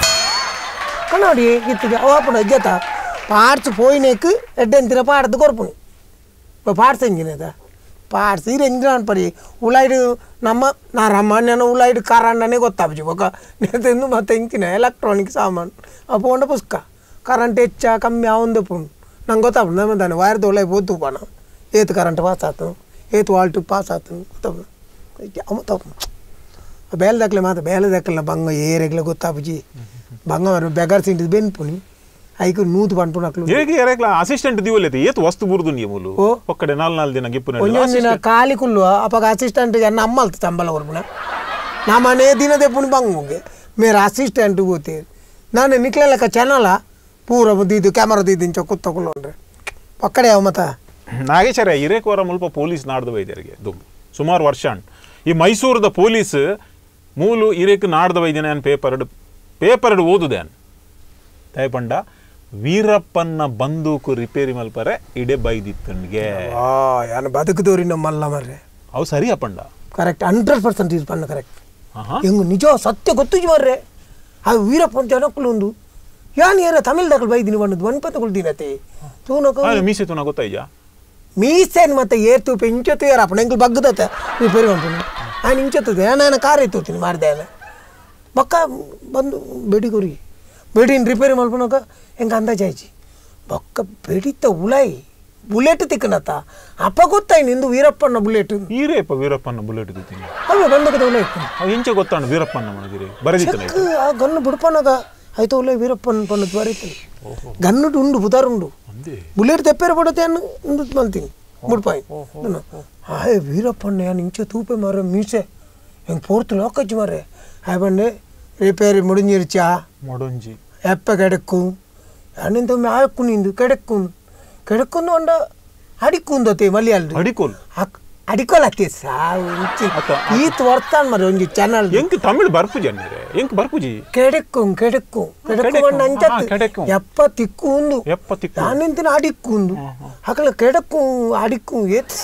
ಕನ್ನಡಿ ಗಿತ್ತದೆ ಅವಪುಣ ಅಜ್ಜತ ಪಾರ್ಟ್ಸ್ ಪೋಯಿನೇಕ್ ಎಡ್ಡೆಂತಿನ ಪಾಡ್ದು ಕೊರ್ಪುಣಿ ಪಾರ್ಟ್ಸ್ ಎಂಜಿನದ ಪಾರ್ಟ್ಸ್ ಇದು ಎಂಜಿನ ಪರಿ ಉಳ್ಳಾಯ್ಡು ನಮ್ಮ ನಾ ರಮ್ಮಣ್ಣನ ಉಳ್ಳಾಯ್ಡು ಕಾರಣ್ಣನೇ ಗೊತ್ತಾಪಜಿ ಇವಾಗ ನೆಂದು ಮತ್ತೆ ಎಂಚಿನ ಎಲೆಕ್ಟ್ರಾನಿಕ್ ಸಾಮಾನು ಅಪ್ಪೊಂಡ ಪುಸ್ತಕ ಕರೆಂಟ್ ಹೆಚ್ಚ ಕಮ್ಮಿ ಅವಂದು ಪುಣ್ ನಂಗೆ ಗೊತ್ತಾಪ ನಮ್ಮ ತಾನೆ ವಾರದ ಒಳ್ಳೆ ಓದ್ದು ಪಾಣ ಏತು ಕರೆಂಟ್ ಪಾಸ್ ಆತು ಏತು ವಾಲ್ಟು ಪಾಸ್ ಆತು ಗೊತ್ತಾಪ ಅವ ತಪ್ಪು ಬೇಲೆ ದಕ್ಕಲೆ ಮಾತ್ರ ಬೇಲೆ ದಕ್ಕಲ ಬಂಗ ಏರೆಗ್ಲೆ ಗೊತ್ತಾಪಜಿ ಬಂಗ ಬೆಗರ್ ಸಿಂಟಿದ್ ಬೆನ್ಪುನಿ ಐಕು ನೂತು ಪಂಪುನಕ್ಲು ಏಗೆ ಏರೆಗ್ಲ ಅಸಿಸ್ಟೆಂಟ್ ದಿವಲೆತೆ ಏತು ವಸ್ತು ಬುರ್ದು ನಿಯಮುಲು ಒಕ್ಕಡೆ ನಾಲ್ ನಾಲ್ ದಿನ ಗಿಪ್ಪುನ ಒಂದೊಂದಿನ ಖಾಲಿ ಕುಲ್ಲು ಅಪಗ ಅಸಿಸ್ಟೆಂಟ್ ಅನ್ನ ಅಮ್ಮಲ್ತ ಸಂಬಳ ಕೊರ್ಪುನ ನಾ ಮನೆ ದಿನ ದೆಪ್ಪುನಿ ಬಂಗೋಗೆ ಮೇರೆ ಅಸಿಸ್ಟೆಂಟ್ ಗೊತ್ತೇ ನಾನು ನಿಕ್ಲೆಕ್ಕ ಚಾನಲ ಪೂರ ದಿದ್ದು ಕ್ಯಾಮರಾ ದಿದ್ದು ಕುತ್ತ ಕುಲ್ಲೊಂಡ್ರೆ ಒಕ್ಕಡೆ ಅವ ಮತ್ತ ನಾಗೇಶರ ಇರೇಕೋರ ಮುಲ್ಪ ಪೊಲೀಸ್ ನಾಡ್ದು ವೈದ್ಯರಿಗೆ ದುಮ್ ಸುಮಾರು ವರ್ಷ ಈ ಮೈಸೂರದ ಪೊಲೀಸ್ ಮೂಲು ಇರೇಕ್ ನಾಡ್ದ ವೈದ್ಯನ ಏನು ಪೇಪರ್ ಪೇಪರ್ ಓದುದೆ ದಯಪಂಡ ವೀರಪ್ಪನ ಬಂದೂಕು ರಿಪೇರಿ ಮಲ್ಪರೆ ಇಡೇ ಬೈದಿತ್ತನ್ಗೆ ಯಾನು ಬದುಕದವ್ರಿ ನಮ್ಮಲ್ಲ ಮರ್ರೆ ಅವು ಸರಿ ಅಪ್ಪಂಡ ಕರೆಕ್ಟ್ ಹಂಡ್ರೆಡ್ ಪರ್ಸೆಂಟ್ ಇದು ಪಣ್ಣ ಕರೆಕ್ಟ್ ಹೆಂಗೆ ನಿಜ ಸತ್ಯ ಗೊತ್ತು ಮರ್ರೆ ಅದು ವೀರಪ್ಪನ ಜನಕ್ಕಳು ಒಂದು ಯಾನು ಯಾರ ತಮಿಳ್ದಾಗಲು ಬೈದಿನಿ ಬಣ್ಣದು ಒನ್ಪತ್ತ ಕುಳ್ದಿನತೆ ತೂನಕ ಮೀಸೆ ತೂನ ಗೊತ್ತಾಯ್ಯ ಮೀಸೇನು ಮತ್ತೆ ಏರ್ತು ಇಂಚತ್ತು ಏರಪ್ಪ ಎಂಗ್ಳು ಬಗ್ಗದತ್ತೆ ರಿಪೇರಿ ಮಾಡ್ತೀನಿ ನಾನು ಇಂಚತ್ತದೆ ನಾನು ಕಾರ್ ಎತ್ತೋತೀನಿ ಮಾಡಿದೆ ಬಕ್ಕ ಬಂದು ಬೆಡಿ ಗುರಿ ಬೆಡಿನ ರಿಪೇರಿ ಮಾಡ್ಕೊಳಕ ಹೆಂಗೆ ಅಂದಾಜಾಯ್ಚಿ ಬೊಕ್ಕ ಬೆಡಿತ ಉಳಾಯಿ ಬುಲೆಟ್ ತಿಕ್ಕನತ್ತ ಅಪ್ಪ ಗೊತ್ತಾಯಿ ನಿಂದು ವೀರಪ್ಪನ ಬುಲೆಟ್ ಈರೇಪ ವೀರಪ್ಪನ ಬುಲೆಟ್ ತಿಕ್ತೀನಿ ಅವೇ ಬಂದಕದ ಉಳ ಅವು ಎಂಚೆ ಗೊತ್ತಾಣ ವೀರಪ್ಪನ ಮಾಡಿದಿರಿ ಬರದಿತ್ತ ಆ ಗನ್ನು ಬಿಡ್ಪನಾಗ ಆಯ್ತು ಉಳ್ಳೆ ವೀರಪ್ಪನ ಪನ್ನದು ಬರೀತೀನಿ ಗನ್ನುಡು ಉಂಡು ಬುದಾರುಂಡು ಬುಲೆಟ್ ತೆಪ್ಪೇರೆ ಪಡತ್ತೆ ಅನ್ನು ಉಂಡು ಮಲ್ತೀನಿ ಮುಡ್ಪಾಯಿ ಆಯ್ ವೀರಪ್ಪನ ಯಾನು ಇಂಚೆ ತೂಪೆ ಮಾರ ಮೀಸೆ ಹೆಂಗೆ ಪೋರ್ತು ಲೋಕಚ್ಚಿ ಮಾರೆ ಆಯ್ ಬಂಡೆ ರಿಪೇರಿ ಮುಡಿஞ்சிருச்சா ಮುಡಿஞ்சி ಎಪ್ಪ ಕೆಡಕ್ಕು ಅಣ್ಣಿಂದೊಮ್ಮೆ ಆಯ್ಕು ನಿಂದು ಕೆಡಕ್ಕು ಕೆಡಕ್ಕೊಂಡು ಒಂಡ ಅಡಿಕ್ಕೊಂದತೆ ಮಲಯಾಳದು ಅಡಿಕೋಲ್ ಅಡಿಕೋಲತ್ತೆ ಸಾವು ಈತ್ ವರ್ತಾನ್ ಮರ ಒಂಜಿ ಚಾನಲ್ ಎಂಕ್ ತಮಿಳ್ ಬರ್ಪು ಜನ್ನೆರೆ ಎಂಕ್ ಬರ್ಪುಜಿ ಕೆಡಕ್ಕು ಕೆಡಕ್ಕು ಕೆಡಕ್ಕು ಅಂಚತ್ತು ಎಪ್ಪ ತಿಕ್ಕುಂದು ಎಪ್ಪ ತಿಕ್ಕು ನಾನಿಂತಿನ ಅಡಿಕ್ಕೊಂದು ಹಕಲ ಕೆಡಕ್ಕು ಅಡಿಕ್ಕು ಏತ್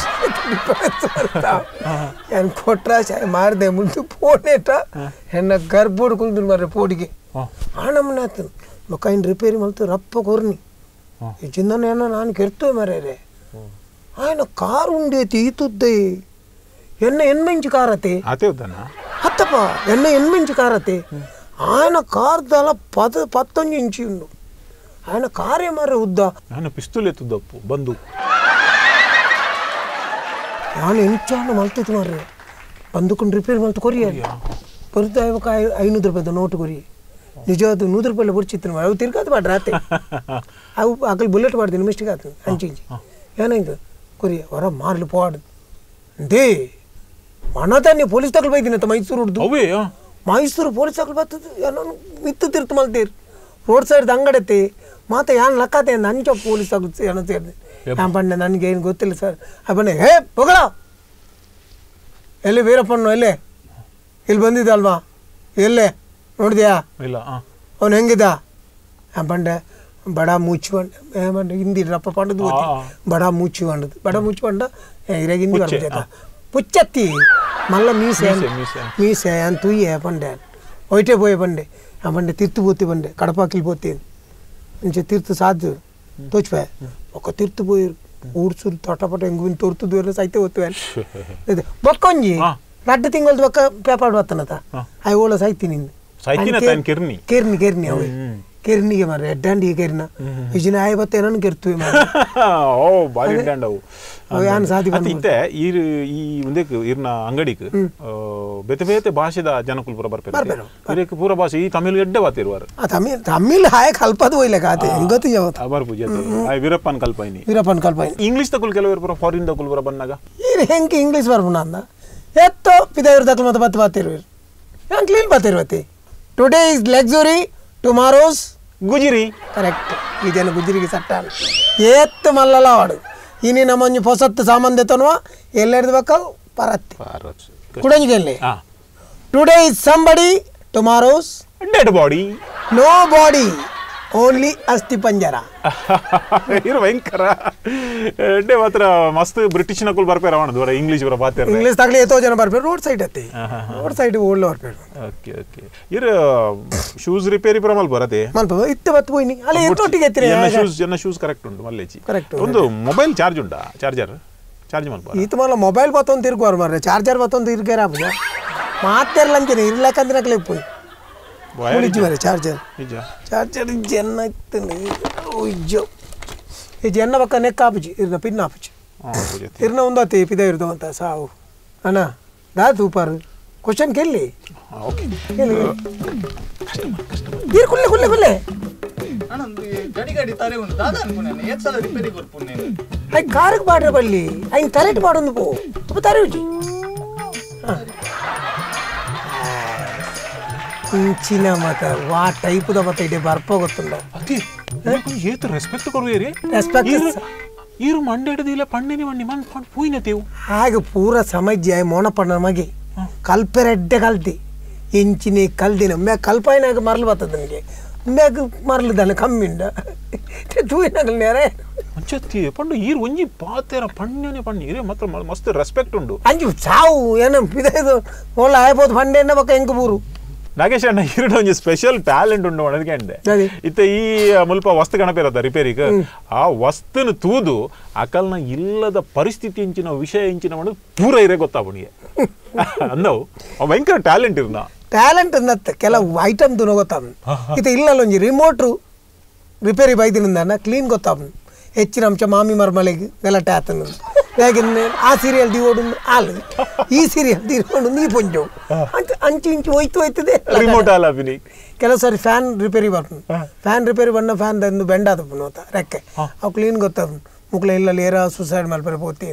ಏನು ಕೊಟ್ರ ಮಾಡಿದೆ ಮುಂದೆ ಫೋನೇಟ ಹೆಣ್ಣ ಗರ್ಬೋಡ್ ಕುಲ್ದು ಮರ ಪೋಡಿಗೆ ಆನಮ್ಮನ ಆತನು ಮಕ್ಕೈನ್ ರಿಪೇರಿ ಮಲ್ತು ರಪ್ಪ ಕೊರ್ನಿ ಈ ಚಿನ್ನ ಏನೋ ನಾನು ಕೆರ್ತವೆ ಮರ್ಯಾರೆ ఆయన కారు ఉండేది ఈతుద్ది ఎన్న ఎన్మించి కారతే అతే వద్దనా అత్తప్ప ఎన్న ఎన్మించి కారతే ఆయన కారు దల పద పత్తొంజి ఇంచి ఉండు ఆయన కారే మరే ఉద్దా ఆయన ಪಿಸ್ತೂಲ್ ಎತ್ತುದಪ್ಪು ಬಂದು ನಾನು ಎಂಚಾನ ಮಲ್ತೈತಿ ಮರ್ರೆ ಬಂದುಕೊಂಡು ರಿಪೇರ್ ಮಲ್ತು ಕೊರಿಯ ಬರುತ್ತೆ ಇವಾಗ ಐನೂರು ರೂಪಾಯಿದ ನೋಟು ಕೊರಿ ನಿಜವಾದ ನೂರು ರೂಪಾಯಿ ಬುರ್ಚಿತ್ತು ಅವು ತಿರ್ಗಾದ ಮಾಡ್ರಿ ರಾತ್ರಿ ಅವು ಆಕಲಿ ಬುಲೆಟ್ ಮಾಡ್ತೀನಿ ಮಿಸ್ಟೇಕ್ ಆಗ್ತದೆ ಹಂಚಿ ಇಂಚಿ ಏನಾಯ್ತು ಕೊರಿಯ ಹೊರ ಮಾರ್ಲಿ ಪೋಡ್ ದೇ ಮನತಾನೆ ಪೊಲೀಸ್ ತಗೊಳ್ ಬೈದಿನ ಅಂತ ಮೈಸೂರು ಹುಡ್ದು ಅವೇ ಮೈಸೂರು ಪೊಲೀಸ್ ತಗೊಳ್ ಬರ್ತದೆ ಏನೋ ಮಿತ್ತು ತಿರ್ತು ಮಲ್ತೀರ್ ರೋಡ್ ಸೈಡ್ ಅಂಗಡತ್ತೆ ಮಾತ ಯಾನ್ ಲಕ್ಕತೆ ನಂಚ ಪೊಲೀಸ್ ತಗೊಳ್ಸಿ ಏನೋ ಸೇರಿದೆ ನಾನು ಬಂಡೆ ನನಗೆ ಏನು ಗೊತ್ತಿಲ್ಲ ಸರ್ ಆ ಬಂಡೆ ಹೇ ಹೋಗಳ ಎಲ್ಲಿ ವೀರಪ್ಪಣ್ಣು ಎಲ್ಲೇ ಇಲ್ಲಿ ಬಂದಿದ್ದಲ್ವಾ ಎಲ್ಲೇ ನೋಡಿದ್ಯಾ ಇಲ್ಲ ಅವನು ಹೆಂಗಿದ್ದ ಆ ಬಂಡೆ ಬಡ ಮೂಚಿ ಬಂಡ ಬಂಡೆ ಹಿಂದಿ ರಪ್ಪ ಪಂಡದು ಬಡ ಮೂಚಿ ಬಂಡದು ಬಡ ಮೂಚಿ ಬಂಡ ಇರಾಗ ಹಿಂದಿ ಬರ್ಬೋದ ಪುಚ್ಚತ್ತಿ ಮಲ್ಲ ಮೀಸೆ ಮೀಸೆ అని తూయే పండే ఒయిటే పోయే పండే ఆ పండే తిర్తు పోతే పండే కడపాకిలు పోతే నుంచి తిర్తు సాధు తోచిపోయా ఒక తిర్తు పోయి ఊడ్చురు తొట్టపట ఎంగు తొర్తు దూరం సైతే పోతే బొక్కొంజి లడ్డు తింగోలు ఒక్క పేపర్ వత్తనత అవి ఓಳ ಸೈತಿನಿಂದ ಸೈತಿನ ತನ್ ಕಿರ್ನಿ ಕಿರ್ನಿ ಕಿರ್ನಿ ಅವೆ ಕಿರ್ನಿಗೆ ಮಾರೆ ಎಡ್ಡಂಡಿಗೆ ಕಿರ್ನ ಇಜಿನ ಆಯ್ ಬತ್ತೆ ಏನನ್ನು ಕೆರ್ತುವೆ ಮಾರೆ ಓ ಬಾರಿ ಎಡ್ಡಂಡವು ಅವು ಯಾನ್ ಸಾಧಿ ಇತ್ತೆ ಈ ಈ ಮುಂದೆ ಇರ್ನ ಅಂಗಡಿಗೆ ಬೇತೆ ಬೇತೆ ಭಾಷೆದ ಜನಕುಲ್ ಪೂರ ಬರ್ಪೇರು ಇದಕ್ಕೆ ಪೂರ ಭಾಷೆ ಈ ತಮಿಳ್ ಎಡ್ಡೆ ಬಾತಿರುವಾರು ತಮಿಳ್ ತಮಿಳ್ ಹಾಯ ಕಲ್ಪದು ಒಯ್ಲೆ ಕಾತೆ ಹೆಂಗತಿ ಯಾವತ್ತು ಅಬರ್ ಪೂಜೆ ಆಯ್ ವೀರಪ್ಪನ್ ಕಲ್ಪೈನಿ ವೀರಪ್ಪನ್ ಕಲ್ಪೈನಿ ಇಂಗ್ಲಿಷ್ ತಕುಲ್ ಕೆಲವರು ಪೂರ ಫಾರಿನ್ ತಕುಲ್ ಪೂರ ಬಂದಾಗ ಈ ಹೆಂಗೆ ಇಂಗ್ಲಿಷ್ ಬರ್ಬುಣ ಅಂದ ಎತ್ತೋ ಪಿದೈರ್ ತಕುಲ್ ಮತ್ತೆ ಬತ್ತು ಬಾತಿರುವರು ಹೆಂಗೆ ಕ್ಲೀನ್ ಬಾತಿರುವತಿ ಟುಡೇ ಇಸ್ ಲಕ್ಸುರಿ ಟುಮಾರೋಸ್ ಗುಜಿರಿ ಕರೆಕ್ಟ್ ಈ ಜನ ಗುಜಿರಿಗೆ ಸಟ್ಟ ಏತ್ತು ಮಲ್ಲಲ್ಲ ವಾಡು ಇನಿ ನಮ್ಮೊಂದು ಹೊಸತ್ತು ಸಾಮಾನ್ಯ ತನ್ನುವ ಎಲ್ಲೆಡ್ದು ಬೇಕಲ್ ಪರತ್ತಿ ಕುಡಂಜಿಗೆಲ್ಲಿ today is somebody tomorrow's dead body nobody only ಅಸ್ಥಿ ಪಂಜರ ಇರು ಭಯಂಕರ ಎಡ್ಡೆ ಮಾತ್ರ ಮಸ್ತ್ ಬ್ರಿಟಿಷ್ ನಕುಲ್ ಬರ್ಪೇರ ಅವನದು ಇಂಗ್ಲಿಷ್ ಬರ ಬಾತಿರ ಇಂಗ್ಲಿಷ್ ತಗಲಿ ಎತ್ತೋ ಜನ ಬರ್ಪೇರು ರೋಡ್ ಸೈಡ್ ಅತ್ತಿ ರೋಡ್ ಸೈಡ್ ಒಳ್ಳೆ ಬರ್ಪೇರು ಓಕೆ ಓಕೆ ಇರು ಶೂಸ್ ರಿಪೇರಿ ಪುರ ಮಲ್ ಬರತೆ ಮಲ್ಪ ಇತ್ತೆ ಬತ್ತು ಹೋಯ್ನಿ ಅಲ್ಲ ಎತ್ತೊಟ್ಟಿಗೆ ಎತ್ತಿರಿ ಎನ್ನ ಶೂಸ್ ಎನ್ನ ಶೂಸ್ ಕರೆಕ್ಟ್ ಉಂಟು ಮಲ್ಲೇಚಿ ಕರೆಕ್ಟ್ ಒಂದು ಮೊಬೈಲ್ ಚಾರ್ಜ್ ಉಂಟಾ ಚಾರ್ಜರ್ ಚಾರ್ಜ್ ಮಲ್ಪ ಈತ ಮಲ್ಲ ಮೊಬೈಲ್ ಬತ್ತೊಂದು ತಿರ್ಗುವಾರ ಮಾರ್ರೆ ಚಾರ್ಜರ್ ಬತ್ತೊಂದು ಇರ್ಗೇರ ಆಪುಜ ಮಾತೆರ್ಲಂಚನೆ ಇರ್ಲಕ್ಕಂದ್ರೆ ಕ್ಲಿಪ್ಪು ಉಳಿಜಿ ಮಾರೆ ಚಾರ್ಜರ್ ನಿಜ ಚಾರ್ಜರ್ ಜನ್ನ ಇತ್ತು ಉಜ್ಜು ಈ ಜನ್ನ ಪಕ್ಕ ನೆಕ್ ಆಪುಜಿ ಇರ್ನ ಪಿನ್ ಆಪುಜಿ ಇರ್ನ ಒಂದತಿ ಪಿದ ಇರ್ದು ಅಂತ ಸಾವು ಅಣ್ಣ ದಾ ತೂಪಾರು ಕ್ವಶನ್ ಕೇಳಿ ಓಕೆ ಕೇಳಿ ಇರ್ ಕುಲ್ಲೆ ಕುಲ್ಲೆ ಕುಲ್ಲೆ ಗಡಿ ಗಡಿ ತಾರೆ ಉಂಟು ದಾದ ಅನ್ಕೊಂಡೆ ಏತ್ ಸಲ ರಿಪೇರಿ ಕೊರ್ಪುನ್ ನೀನು ಐ ಕಾರಿಗೆ ಬಾಡ್ರೆ ಬಲ್ಲಿ ಐನ್ ತಲೆಟ್ ಬಾಡೊಂದು ಪೋ ಅಪ್ಪ ತಾರೆ ಉಜ್ಜಿ ಇಂಚಿನ ಮತ ವಾ ಟೈಪುದ ಮತ ಇದೆ ಬರ್ಪ ಗೊತ್ತುಂಡ ಅತಿ ಏತು ರೆಸ್ಪೆಕ್ಟ್ ಕೊರುವೇರಿ ರೆಸ್ಪೆಕ್ಟ್ ಈರು ಮಂಡೆ ಹಿಡಿದಿಲ್ಲ ಪಣ್ಣೆನಿ ಮಣ್ಣಿ ಮನ್ ಪಣ್ ಪೂಯ್ನತೇವು ಹಾಗೆ ಪೂರ ಸಮಜ್ಜೆ ಮೋನಪ್ಪಣ್ಣ ಮಗೆ ಕಲ್ಪೆರೆಡ್ಡೆ ಕಲ್ತಿ ಎಂಚಿನ ಕಲ್ದಿನ ಮ್ಯಾಗ ಕಲ್ಪಾಯಿನಾಗ ಮರಳು ಬರ್ತದೆ ನನಗೆ ಮ್ಯಾಗ ಮರಳು ದನ ಕಮ್ಮಿ ಉಂಡ ತೂಯಿನಾಗಲ್ ನೇರೆ ಅಂಚತ್ತಿ ಪಂಡು ಈರು ಒಂಜಿ ಪಾತೆರ ಪಣ್ಣೆನೆ ಪಣ್ಣಿ ಇರೇ ಮಾತ್ರ ಮಸ್ತ್ ರೆಸ್ಪೆಕ್ಟ್ ಉಂಡು ಅಂಜು ಸಾವು ಏನೋ ಇದು ಒಳ್ಳೆ ಆಯ್ಬೋದು ಪಂಡೆನ್ನ ಬಕ್ಕ ಹೆಂಗೆ ಬೂರು ನಾಗೇಶ್ ಅಣ್ಣ ಇರಡು ಒಂಜಿ ಸ್ಪೆಷಲ್ ಟ್ಯಾಲೆಂಟ್ ಉಂಡು ಅನ್ಕೊಂಡೆ ಇತ್ತ ಈ ಮುಲ್ಪ ವಸ್ತು ಗಣಪೇರದ ರಿಪೇರಿಗೆ ಆ ವಸ್ತುನ ತೂದು ಅಕಲ್ನ ಇಲ್ಲದ ಪರಿಸ್ಥಿತಿ ಇಂಚಿನ ವಿಷಯ ಇಂಚಿನ ಮಾಡೋದು ಪೂರ ಇರೇ ಗೊತ್ತಾವಣಿಗೆ ಅಂದವು ಭಯಂಕರ ಟ್ಯಾಲೆಂಟ್ ಇರ್ನ ಟ್ಯಾಲೆಂಟ್ ಅನ್ನತ್ತೆ ಕೆಲವು ಐಟಮ್ ದು ಗೊತ್ತಾವ ಇತ ಇಲ್ಲಲ್ಲ ಒಂಜಿ ರಿಮೋಟ್ರು ರಿಪೇರಿ ಬೈದಿನಿಂದ ಕ್ಲೀನ್ ಗೊತ್ತಾವ ಹೆಚ್ಚಿನ ಅಂಶ ಮಾಮಿ ಮರ್ಮಳೆಗೆ ಗಲಾಟೆ ಆತನ ಹೇಗೆ ಆ ಸೀರಿಯಲ್ ದಿವೋಡು ಆಲ್ ಈ ಸೀರಿಯಲ್ ದಿವೋಡು ನೀ ಪೊಂಜು ಅಂತ ಅಂಚು ಇಂಚು ಹೋಯ್ತು ಹೋಯ್ತದೆ ರಿಮೋಟ್ ಅಲ್ಲ ಅಭಿನಿ ಕೆಲವು ಸಾರಿ ಫ್ಯಾನ್ ರಿಪೇರಿ ಬರ್ತು ಫ್ಯಾನ್ ರಿಪೇರಿ ಬಣ್ಣ ಫ್ಯಾನ್ ತಂದು ಬೆಂಡಾದ ನೋತ ರೆಕ್ಕೆ ಅವು ಕ್ಲೀನ್ ಗೊತ್ತಾವ ಮುಕ್ಳ ಇಲ್ಲಲ್ಲಿ ಏರ ಸುಸೈಡ್ ಮಲ್ಪರೆ ಪೋತಿ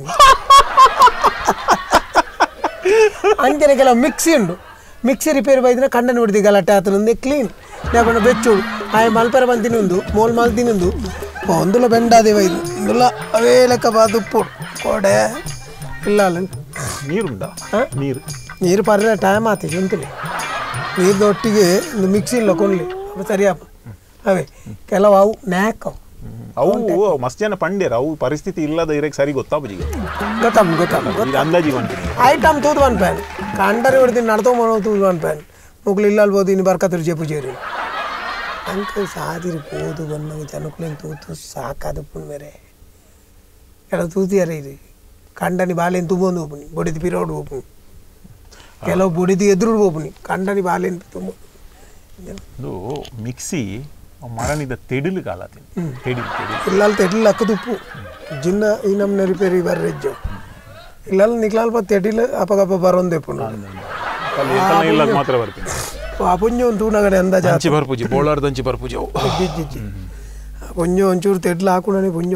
ಅಂಚನೆ ಕೆಲವು ಮಿಕ್ಸಿ ಉಂಡು ಮಿಕ್ಸಿ ರಿಪೇರಿ ಬೈದಿನ ಕಣ್ಣನ್ನು ಹಿಡಿದು ಗಲಾಟೆ ಆತನೊಂದೇ ಕ್ಲೀನ್ లేకుండా బెచ్చుడు ఆయన మలపర మంది నుండు మూల మల తినుందు అందులో బెండాది వైదు ఇందులో అవే లెక్క బాదుప్పుడు కోడే పిల్లలు ನೀರುಂಡ ನೀರು ನೀರು ಪರ್ರೆ ಟೈಮ್ ಆತಿ ಜಂತುಲಿ ನೀರು ದೊಟ್ಟಿಗೆ ಮಿಕ್ಸಿಲ್ಲ ಕೊನ್ಲಿ ಅವು ಸರಿಯಪ್ಪ ಅವೇ ಕೆಲವು ಅವು ನ್ಯಾಕ್ ಅವು ಮಸ್ತ್ ಜನ ಪಂಡೇರ ಅವು ಪರಿಸ್ಥಿತಿ ಇಲ್ಲದ ಇರಕ್ಕೆ ಸರಿ ಗೊತ್ತಾಬುಜಿಗೆ ಗೊತ್ತಾಮ್ ಗೊತ್ತಾಮ್ ಅಂದಾಜಿ ಬಂತು ಐಟಮ್ ತೂದು ಒನ್ ಪ್ಯಾನ್ ಕಂಡರಿ ಹೊಡೆದು ನಡ್ತೋ ಮಾಡೋ ತೂದು ಒನ್ ಪ್ಯಾನ್ ಮುಗ್ಲು ಇಲ್ಲಲ್ಬೋದು ಇನ್ನು ಬರ್ಕತ್ರು ಜೇಪು ಜೇರಿ ಅಂಕ ಸಾದಿರಿ పోదు ಬನ್ನಂಗೆ ಜನಕ್ಕೇನು ತೂತು ಸಾಕಾದ ಪುಣ್ ಮೇರೆ ಎಲ್ಲ ತೂತಿಯಾರ ಇದು ಕಂಡನಿ ಬಾಲೆನ್ ತುಂಬೊಂದು ಹೋಗ್ನಿ ಬೊಡಿದು ಪಿರೋಡು ಹೋಗ್ನಿ ಕೆಲವು ಬೊಡಿದು ಎದುರು ಹೋಗ್ನಿ ಕಂಡನಿ ಬಾಲೆನ್ ತುಂಬ ಇದು ಮಿಕ್ಸಿ ಮರಣಿದ ತೆಡಿಲು ಕಾಲತಿ ತೆಡಿ ಇಲ್ಲಲ್ಲಿ ತೆಡಿಲು ಅಕ್ಕದು ಉಪ್ಪು ಜಿನ್ನ ಈ ನಮ್ಮನೆ ರಿಪೇರಿ ಬರ್ರೆಜ್ಜು ಇಲ್ಲಲ್ಲಿ ನಿಕ್ಲಾಲ್ಪ ತೆಡಿಲು ಅಪಗಪ್ಪ ಬರೋಂದೆ ಪುಣ್ಣ ಇಲ್ಲ ಮಾತ್ರ ಬರ್ತೀನಿ ಆ ಪುಂಜ ಒಂದು ತೂಣಗಡೆ ಅಂದಾಜ ದಂಚಿ ಬರ್ಪೂಜಿ ಬೋಳಾರ್ ದಂಚಿ ಬರ್ಪೂಜಿ ಜಿಜ್ಜಿ ಪುಂಜ ಒಂಚೂರು ತೆಡ್ಲು ಹಾಕೊಂಡೇ ಪುಂಜ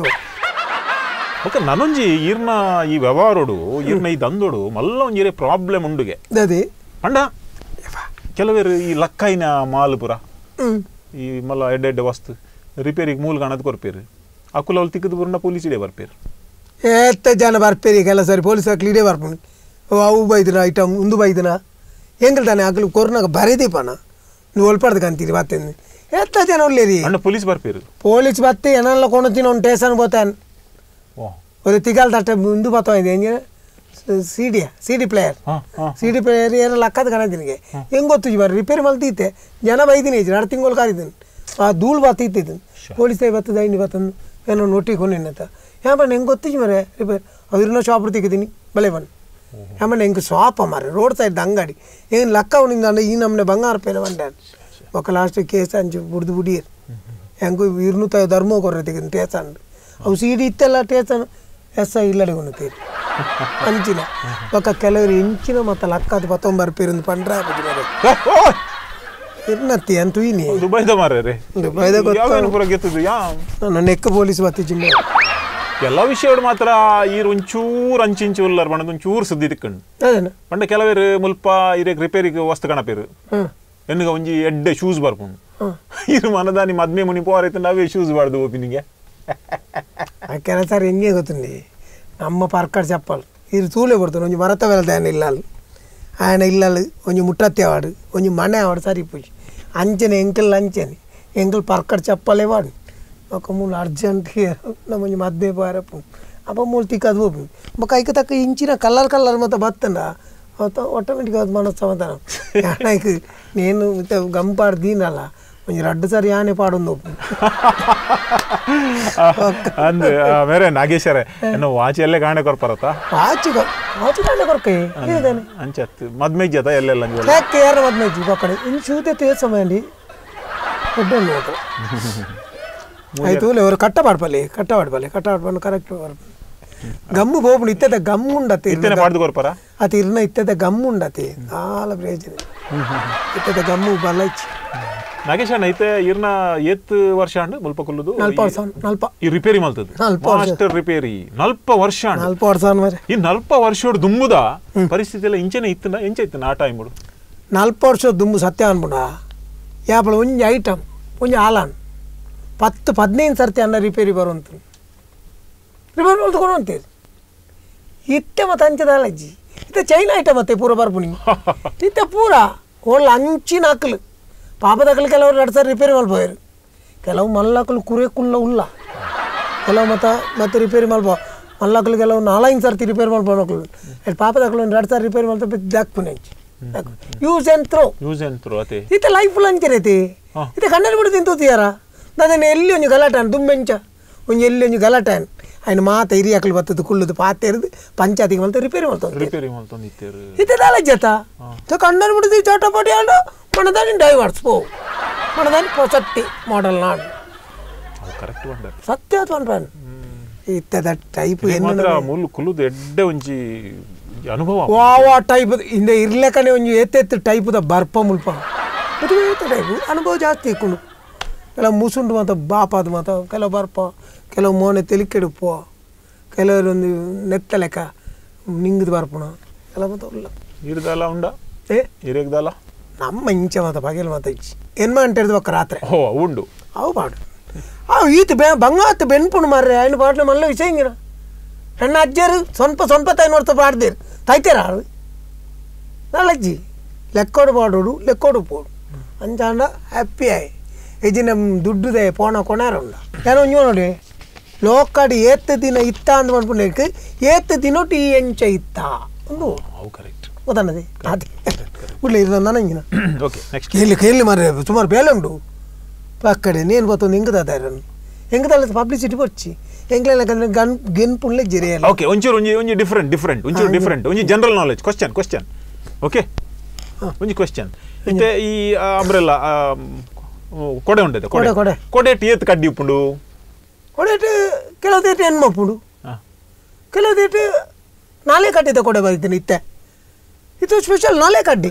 ಓಕೆ ನನೊಂಜಿ ಈರ್ನ ಈ ವ್ಯವಹಾರೋಡು ಈರ್ನ ಈ ದಂದೋಡು ಮಲ್ಲ ಒಂಜಿರೆ ಪ್ರಾಬ್ಲಮ್ ಉಂಡುಗೆ ಅದೇ ಪಂಡ ಕೆಲವೇರು ಈ ಲಕ್ಕೈನ ಮಾಲ್ ಪುರ ಈ ಮಲ್ಲ ಎಡ್ಡೆ ಎಡ್ಡೆ ವಸ್ತು ರಿಪೇರಿಗೆ ಮೂಲ ಕಾಣದ್ ಕೊರ್ಪೇರು ಅಕುಲ ಅವ್ರು ತಿಕ್ಕದು ಬರೋಣ ಪೊಲೀಸ್ ಇಡೇ ಬರ್ಪೇರು ಎತ್ತ ಜನ ಬರ್ಪೇರಿ ಕೆಲ ಸರಿ ಪೊಲೀಸ್ ಕ್ಲೀಡೇ ಬರ್ಪುಣಿ ಅವು ಬೈದಿನ ಐಟಮ್ ಒಂದು ಬೈದಿನ ಹೆಂಗಲ್ ತಾನೆ ಆಗಲು ಕೊರೋನಾಗ ಬರೀದೀಪಣ ನೀವು ಒಲ್ಪಡ್ದು ಕಂತೀರಿ ಬತ್ತೇನೆ ಎತ್ತ ಜನ ಒಳ್ಳೆರಿ ಅಣ್ಣ ಪೊಲೀಸ್ ಬರ್ಪೇರು ಪೊಲೀಸ್ ಬತ್ತಿ ಏನೆಲ್ಲ ಕೊಣತಿನ ಒಂದು ಟೇಷನ್ ಬೋತಾನೆ ಒಂದು ತಿಗಾಲ್ ತಟ್ಟ ಮುಂದೆ ಬತ್ತ ಇದೆ ಹೆಂಗೆ C D C D player C D player ಏನ ಲಕ್ಕದ ಕಾಣತಿನಿಗೆ ಹೆಂಗೆ ಗೊತ್ತು ಬರ್ರಿ ರಿಪೇರಿ ಮಲ್ತೀತೆ ಜನ ಬೈದಿನಿ ಎರಡು ತಿಂಗಳು ಕಾರಿದ್ದೀನಿ ಆ ಧೂಳು ಬತ್ತಿತ್ತಿದ್ದೀನಿ ಪೊಲೀಸ್ ಬರ್ತದೆ ಐನಿ ಬತ್ತಂದು ಏನೋ ನೋಟಿಗೆ ಕೊನೆತ ಯಾ ಬಣ್ಣ ಹೆಂಗೆ ಗೊತ್ತಿಜ್ ಮರೆ ರಿಪೇರ್ ಅವ್ರನ್ನ ಶಾಪ್ ತೆಗಿದ್ದೀನಿ ಬಳೆ ಬಣ್ಣ ಆಮೇಲೆ ಹೆಂಗೆ ಶಾಪ ಮಾರೆ ರೋಡ್ ಸೈಡ್ ಅಂಗಡಿ ಏನು ಲಕ್ಕ ಅವನಿಂದ ಅಂದ್ರೆ ಈ ನಮ್ಮನೆ ಬಂಗಾರ ಪೇನ ಬಂಡೆ ఒక లాస్ట్ కేసు అంచు బుడిది బుడియర్ ಹೆಂಗು ಇರ್ನೂತ ಧರ್ಮ ಕೊರ್ರೆ ತೆಗಿದ್ ಟೇಸನ್ ಅವು ಸೀಡಿ ಇತ್ತೆಲ್ಲ ಟೇಸನ್ ಎಸ್ ಐ ಇಲ್ಲಡೆ ಉಣ್ಣುತ್ತೀರಿ ಅಂಚಿನ ಒಕ್ಕ ಕೆಲವರು ಇಂಚಿನ ಮತ್ತು ಲಕ್ಕದ ಪತ್ತೊಂಬರು ಪೇರಿಂದ ಪಂಡ್ರ ಇರ್ನತ್ತಿ ಅಂತೂ ಇನಿ ದುಬೈದ ಮಾರ್ರೆ ದುಬೈದ ಗೊತ್ತಿದ್ದು ಯಾ ನನ್ನ ನೆಕ್ಕ ಪೊಲೀಸ್ ಬತ್ತಿ ಜಿಮ್ಮೆ ಎಲ್ಲ ವಿಷಯಗಳು ಮಾತ್ರ ಈರು ಒಂಚೂರು ಅಂಚಿಂಚು ಉಲ್ಲಾರ ಬಣ್ಣದ ಒಂಚೂರು ಸುದ್ದಿ ತಿಕ್ಕೊಂಡು ಅದೇನ ಪಂಡ ಕೆಲವೇರು ಮುಲ್ಪ ಇರೇಕ್ ರಿಪೇರಿಗೆ ವಸ್ತು ಕಣಪೇರು ಎನ್ನುಗ ಒಂಜಿ ಎಡ್ಡೆ ಶೂಸ್ ಬರ್ಪುಂಡು ಇರು ಮನದಾನಿ ಮದ್ಮೆ ಮುನಿ ಪೋರೈತೆ ನಾವೇ ಶೂಸ್ ಬಾರ್ದು ಓಪಿನಿಗೆ ಕೆಲಸ ಹೆಂಗೆ ಗೊತ್ತುಂಡಿ ನಮ್ಮ ಪರ್ಕಡ್ ಚಪ್ಪಲ್ ಇರು ತೂಲೆ ಕೊಡ್ತಾನೆ ಒಂಜಿ ಮರತ ವೆಲ್ದ ఆయన ఇల్లాలు ఆయన ఇల్లాలు ಒಂಜಿ ಮುಟ್ಟತ್ತೇವಾಡು ಒಂಜಿ ಮನೆ ಆವಾಡು ಸರಿ ಪೂಜಿ ಅಂಚನೆ ಎಂಕಲ್ ಅಂಚನೆ ಎಂಕಲ್ ಪರ್ಕಡ್ ಚಪ್ಪಲೇ ವಾಡು ఒక మూడు అర్జెంట్ నమ్మ మధ్య పారపు అప్ప మూడు తిక్కదు పోపు మా కైకి తక్క ఇంచిన కలర్ కలర్ మొత్తం బతుండా ఆటోమేటిక్గా మన సమాధానం నాకు నేను గంపాడు దీనాల కొంచెం రెడ్డు సరి ఆనే పాడుంది ಅಂದ್ ಬೇರೆ ನಾಗೇಶರೇ ಏನು ವಾಚ್ ಎಲ್ಲೇ ಕಾಣೆ ಕೊರ್ಪರತ್ತ ವಾಚ್ ವಾಚ್ ಕಾಣೆ ಕೊರ್ಕೆ ಇದೇನೆ ಅಂಚತ್ ಮದ್ಮೆ ಜತ ಎಲ್ಲೆಲ್ಲ ಯಾಕೆ ಯಾರ ಮದ್ಮೆ ಜಿ ಪಕ್ಕಡೆ ಇನ್ನು ಶೂತೆ ತೇ ಸಮಯ ಅಂಡಿ ದೊಡ್ಡ ನೋಡು ಆಯ್ತು ಅವರು ಕಟ್ಟ ಮಾಡ್ಪಲ್ಲಿ ಕಟ್ಟ ಮಾಡ್ಪಲ್ಲಿ ಕಟ್ಟ ಮಾಡ್ಕೊಂಡು ಕರೆಕ್ಟ್ ಗಮ್ಮು ಹೋಗ್ಬಿಡು ಇತ್ತದ ಗಮ್ಮು ಉಂಡತಿ ಮಾಡ್ಕೊರ್ಪರ ಅತಿ ಇರ್ನ ಇತ್ತದ ಗಮ್ಮು ಉಂಡತಿ ಆಲ ಪ್ರಯೋಜನ ಇತ್ತದ ಗಮ್ಮು ಬಲೈಚಿ ನಾಗೇಶಣ್ಣ ಐತೆ ಇರ್ನ ಏತ್ ವರ್ಷ ಅಂಡ್ ಮುಲ್ಪ ಕೊಲ್ಲುದು ನಲ್ಪ ವರ್ಷ ನಲ್ಪ ಈ ರಿಪೇರಿ ಮಲ್ತದ್ದು ಮಾಸ್ಟರ್ ರಿಪೇರಿ ನಲ್ಪ ವರ್ಷ ನಲ್ಪ ವರ್ಷ ಮರೆ ಈ ನಲ್ಪ ವರ್ಷೋಡ್ ದುಂಬುದ ಪರಿಸ್ಥಿತಿ ಎಲ್ಲ ಇಂಚನೆ ಇತ್ತನ ಎಂಚ ಇತ್ತನ ಆ ಟೈಮ್ ನಲ್ಪ ವರ್ಷ ದುಂಬು ಸತ್ಯ ಅನ್ಬಿಡ ಯಾಪಳ ಒಂಜಿ ಐಟಮ್ ಒಂಜಿ ಆಲಾನ್ ಪತ್ತು ಪದಿನೈದು ಸರ್ತಿ ಅನ್ನ ರಿಪೇರಿ ಬರುವಂತ ರಿಪೇರಿ ತಗೊಂಡು ಅಂತೀರಿ ಇತ್ತೆ ಮತ್ತೆ ಅಂಚದಲ್ಲ ಅಜ್ಜಿ ಇತ್ತೆ ಚೈನಾ ಐಟಮ್ ಮತ್ತೆ ಪೂರ ಬರ್ಪುನಿ ಇತ್ತೆ ಪೂರ ಒಳ್ಳೆ ಅಂಚಿನ ಹಾಕಲು ಪಾಪದಕ್ಕಲು ಕೆಲವರು ಎರಡು ಸಾರಿ ರಿಪೇರಿ ಮಾಡ್ಬೋರು ಕೆಲವು ಮಲ್ಲಕ್ಕಲು ಕುರೆ ಕುಲ್ಲ ಉಲ್ಲ ಕೆಲವು ಮತ್ತು ಮತ್ತೆ ರಿಪೇರಿ ಮಾಡ್ಬೋ ಮಲ್ಲಕ್ಕಲು ಕೆಲವು ನಾಲ್ಕು ಸರ್ತಿ ರಿಪೇರಿ ಮಾಡ್ಬೋದು ಪಾಪದಕ್ಕಲು ಒಂದು ಎರಡು ಸಾರಿ ರಿಪೇರಿ ಮಾಡ್ತಾ ದಾಕ್ಪುನಿ ಹಂಚಿ use and throw use and throw ಅದೇ ಇತ್ತೆ ಲೈಫ್ ಫುಲ್ ಅಂಚಿರೈತಿ ಇತ್ತೆ ಕಣ್ಣಲ್ಲಿ ಬಿಡು ತಿಂತೂತಿಯಾರ ನಾನು ಎಲ್ಲಿ ಒಂದು ಗಲಾಟೆ ದುಂಬೆಂಚ ಒಂದು ಎಲ್ಲಿ ಒಂದು ಗಲಾಟೆ ఆయన మాత ఇరియాకులు బత్తదు కుళ్ళుదు పాతేరుది పంచాయతీకి వెళ్తే రిపేర్ అవుతుంది రిపేర్ అవుతుంది ఇత్తేరు ఇతే దాల జత తో కన్నర్ ముడిది చోటపడి ఆడు మన దాని డైవర్స్ పో మన దాని పొసట్టి మోడల్ నాడు కరెక్ట్ వండ సత్యత వన్పన్ ఇతే దట్ టైప్ ಏನು ಮಾತ್ರ ಮೂಲ ಕುಲ್ಲುದು ಎಡ್ಡೆ ಒಂಜಿ ಅನುಭವ ವಾವಾ ಟೈಪ್ ಇಂದ ಇರ್ಲೇಕನೆ ಒಂಜಿ ಏತೆತ್ತು ಟೈಪ್ ದ ಬರ್ಪ ಮುಲ್ಪ ಇದು ಏತೆ ಟೈಪ್ ಅನುಭವ ಜಾಸ್ತಿ ಇಕ್ಕೊಂಡು ಕೆಲವು ಮುಸುಂಡು ಮಾತ ಬಾಪಾದ ಮಾತ ಕೆಲವು ಬರ್ಪ ಕೆಲವು ಮೋನೆ ತೆಲಿಕೆಡು ಪೋ ಕೆಲವರು ಒಂದು ನೆತ್ತ ಲೆಕ್ಕ ನಿಂಗದು ಬರ್ಪುಣ ಎಲ್ಲ ಮಾತ ಉಲ್ಲ ಇರ್ದಲ್ಲ ಉಂಡ ಏ ಇರೇಗ್ದಲ್ಲ ನಮ್ಮ ಇಂಚೆ ಮಾತ ಬಗೆಲ್ ಮಾತ ಇಚ್ಚಿ ಏನು ಅಂಟಿರ್ದು ಬಕ್ಕ ರಾತ್ರಿ ಓ ಉಂಡು ಅವು ಪಾಡು ಅವು ಈತ ಬೆ ಬಂಗಾತ ಬೆನ್ಪುಣು ಮಾರ್ರೆ ఆయన పాటలు మళ్ళీ విషయం ఇంగిన రెండు అజ్జారు సొంప సొంప తైన వస్తే పాడదేరు తైతేరా నల్లజ్జి లెక్కోడు పాడోడు లెక్కోడు పోడు అంచాండ హ్యాపీ అయ్యి ఇది ನಮ್ಮ ದುಡ್ಡುದೆ ಪೋಣ ಕೊಣಾರುಂಡ ಏನೋ ಒಂಜು ನೋಡಿ ಲೋಕಡಿ ಏತ್ತು ದಿನ ಇತ್ತ ಅಂತ ಮಾಡ್ಕೊಂಡೆ ಏತ್ತು ದಿನ ಟೀ ಎಂಚ ಇತ್ತ ಒಂದು ಅವು ಕರೆಕ್ಟ್ ಗೊತ್ತನ್ನದೆ ಅದೇ ಉಳ್ಳೆ ಇರ ನನಂಗಿನ ಓಕೆ ನೆಕ್ಸ್ಟ್ ಕೇಳಿ ಕೇಳಿ ಮಾರ್ರೆ ಸುಮಾರು ಬೇಲೆ ಉಂಡು ಪಕ್ಕಡೆ నేను పోతుంది ఎంగదాదారని ఎంగదాల పబ్లిసిటీ వచ్చి ఎంగలేల గన్ గెన్ పుల్లే జిరేయాలి ఓకే ಒಂಚೂರು ಒಂಜಿ ಒಂಜಿ ಡಿಫರೆಂಟ್ ಡಿಫರೆಂಟ್ ಒಂಚೂರು ಡಿಫರೆಂಟ್ ಒಂಜಿ general knowledge question question okay ಒಂಜಿ ಕ್ವೆಶ್ಚನ್ ಇತ್ತೆ ಈ ಅಂಬ್ರೆಲ್ಲಾ ಕೊಡೆ ಉಂಟದೆ ಕೊಡೆ ಕೊಡೆ ಕೊಡೆ ಏತ್ ಕಡ್ಡಿ ಉಪ್ಪುಂಡು ಕೊಡೆ ಕೆಲವುದೇಟು ಹೆಣ್ಮಪ್ಪುಡು ಕೆಲವುದೇಟು ನಾಳೆ ಕಡ್ಡಿದ ಕೊಡೆ ಬೈತೀನಿ ಇತ್ತೆ ಇದು ಸ್ಪೆಷಲ್ ನಾಳೆ ಕಡ್ಡಿ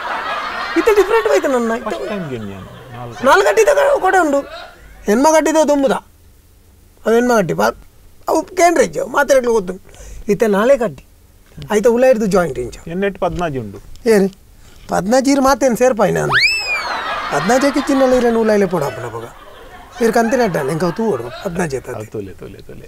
ಇತ್ತೆ ಡಿಫ್ರೆಂಟ್ ಬೈತೆ ನನ್ನ ನಾಲ್ಕು ಗಡ್ಡಿದ ಕೊಡೆ ಉಂಡು ಹೆಣ್ಮ ಗಡ್ಡಿದ ದುಂಬುದ ಅವು ಹೆಣ್ಮ ಗಡ್ಡಿ ಅವು ಕೇಂದ್ರೇಜ್ ಮಾತ್ರೆಗಳು ಗೊತ್ತು ಇತ್ತೆ ನಾಳೆ ಕಡ್ಡಿ అయితే ఉలాయిదు జాయింట్ ఇంచ ఎన్నెట్ పద్నాజి ఉండు ఏరి పద్నాజీరు మాతేను సేర్పాయి ನಾನು పద్నాజీకి చిన్నలు ఇరవై ఉలాయిలే పోడప్పన పగ మీరు కంతినట్టాను ఇంకా తూడు పద్నాజీ తోలే తోలే తోలే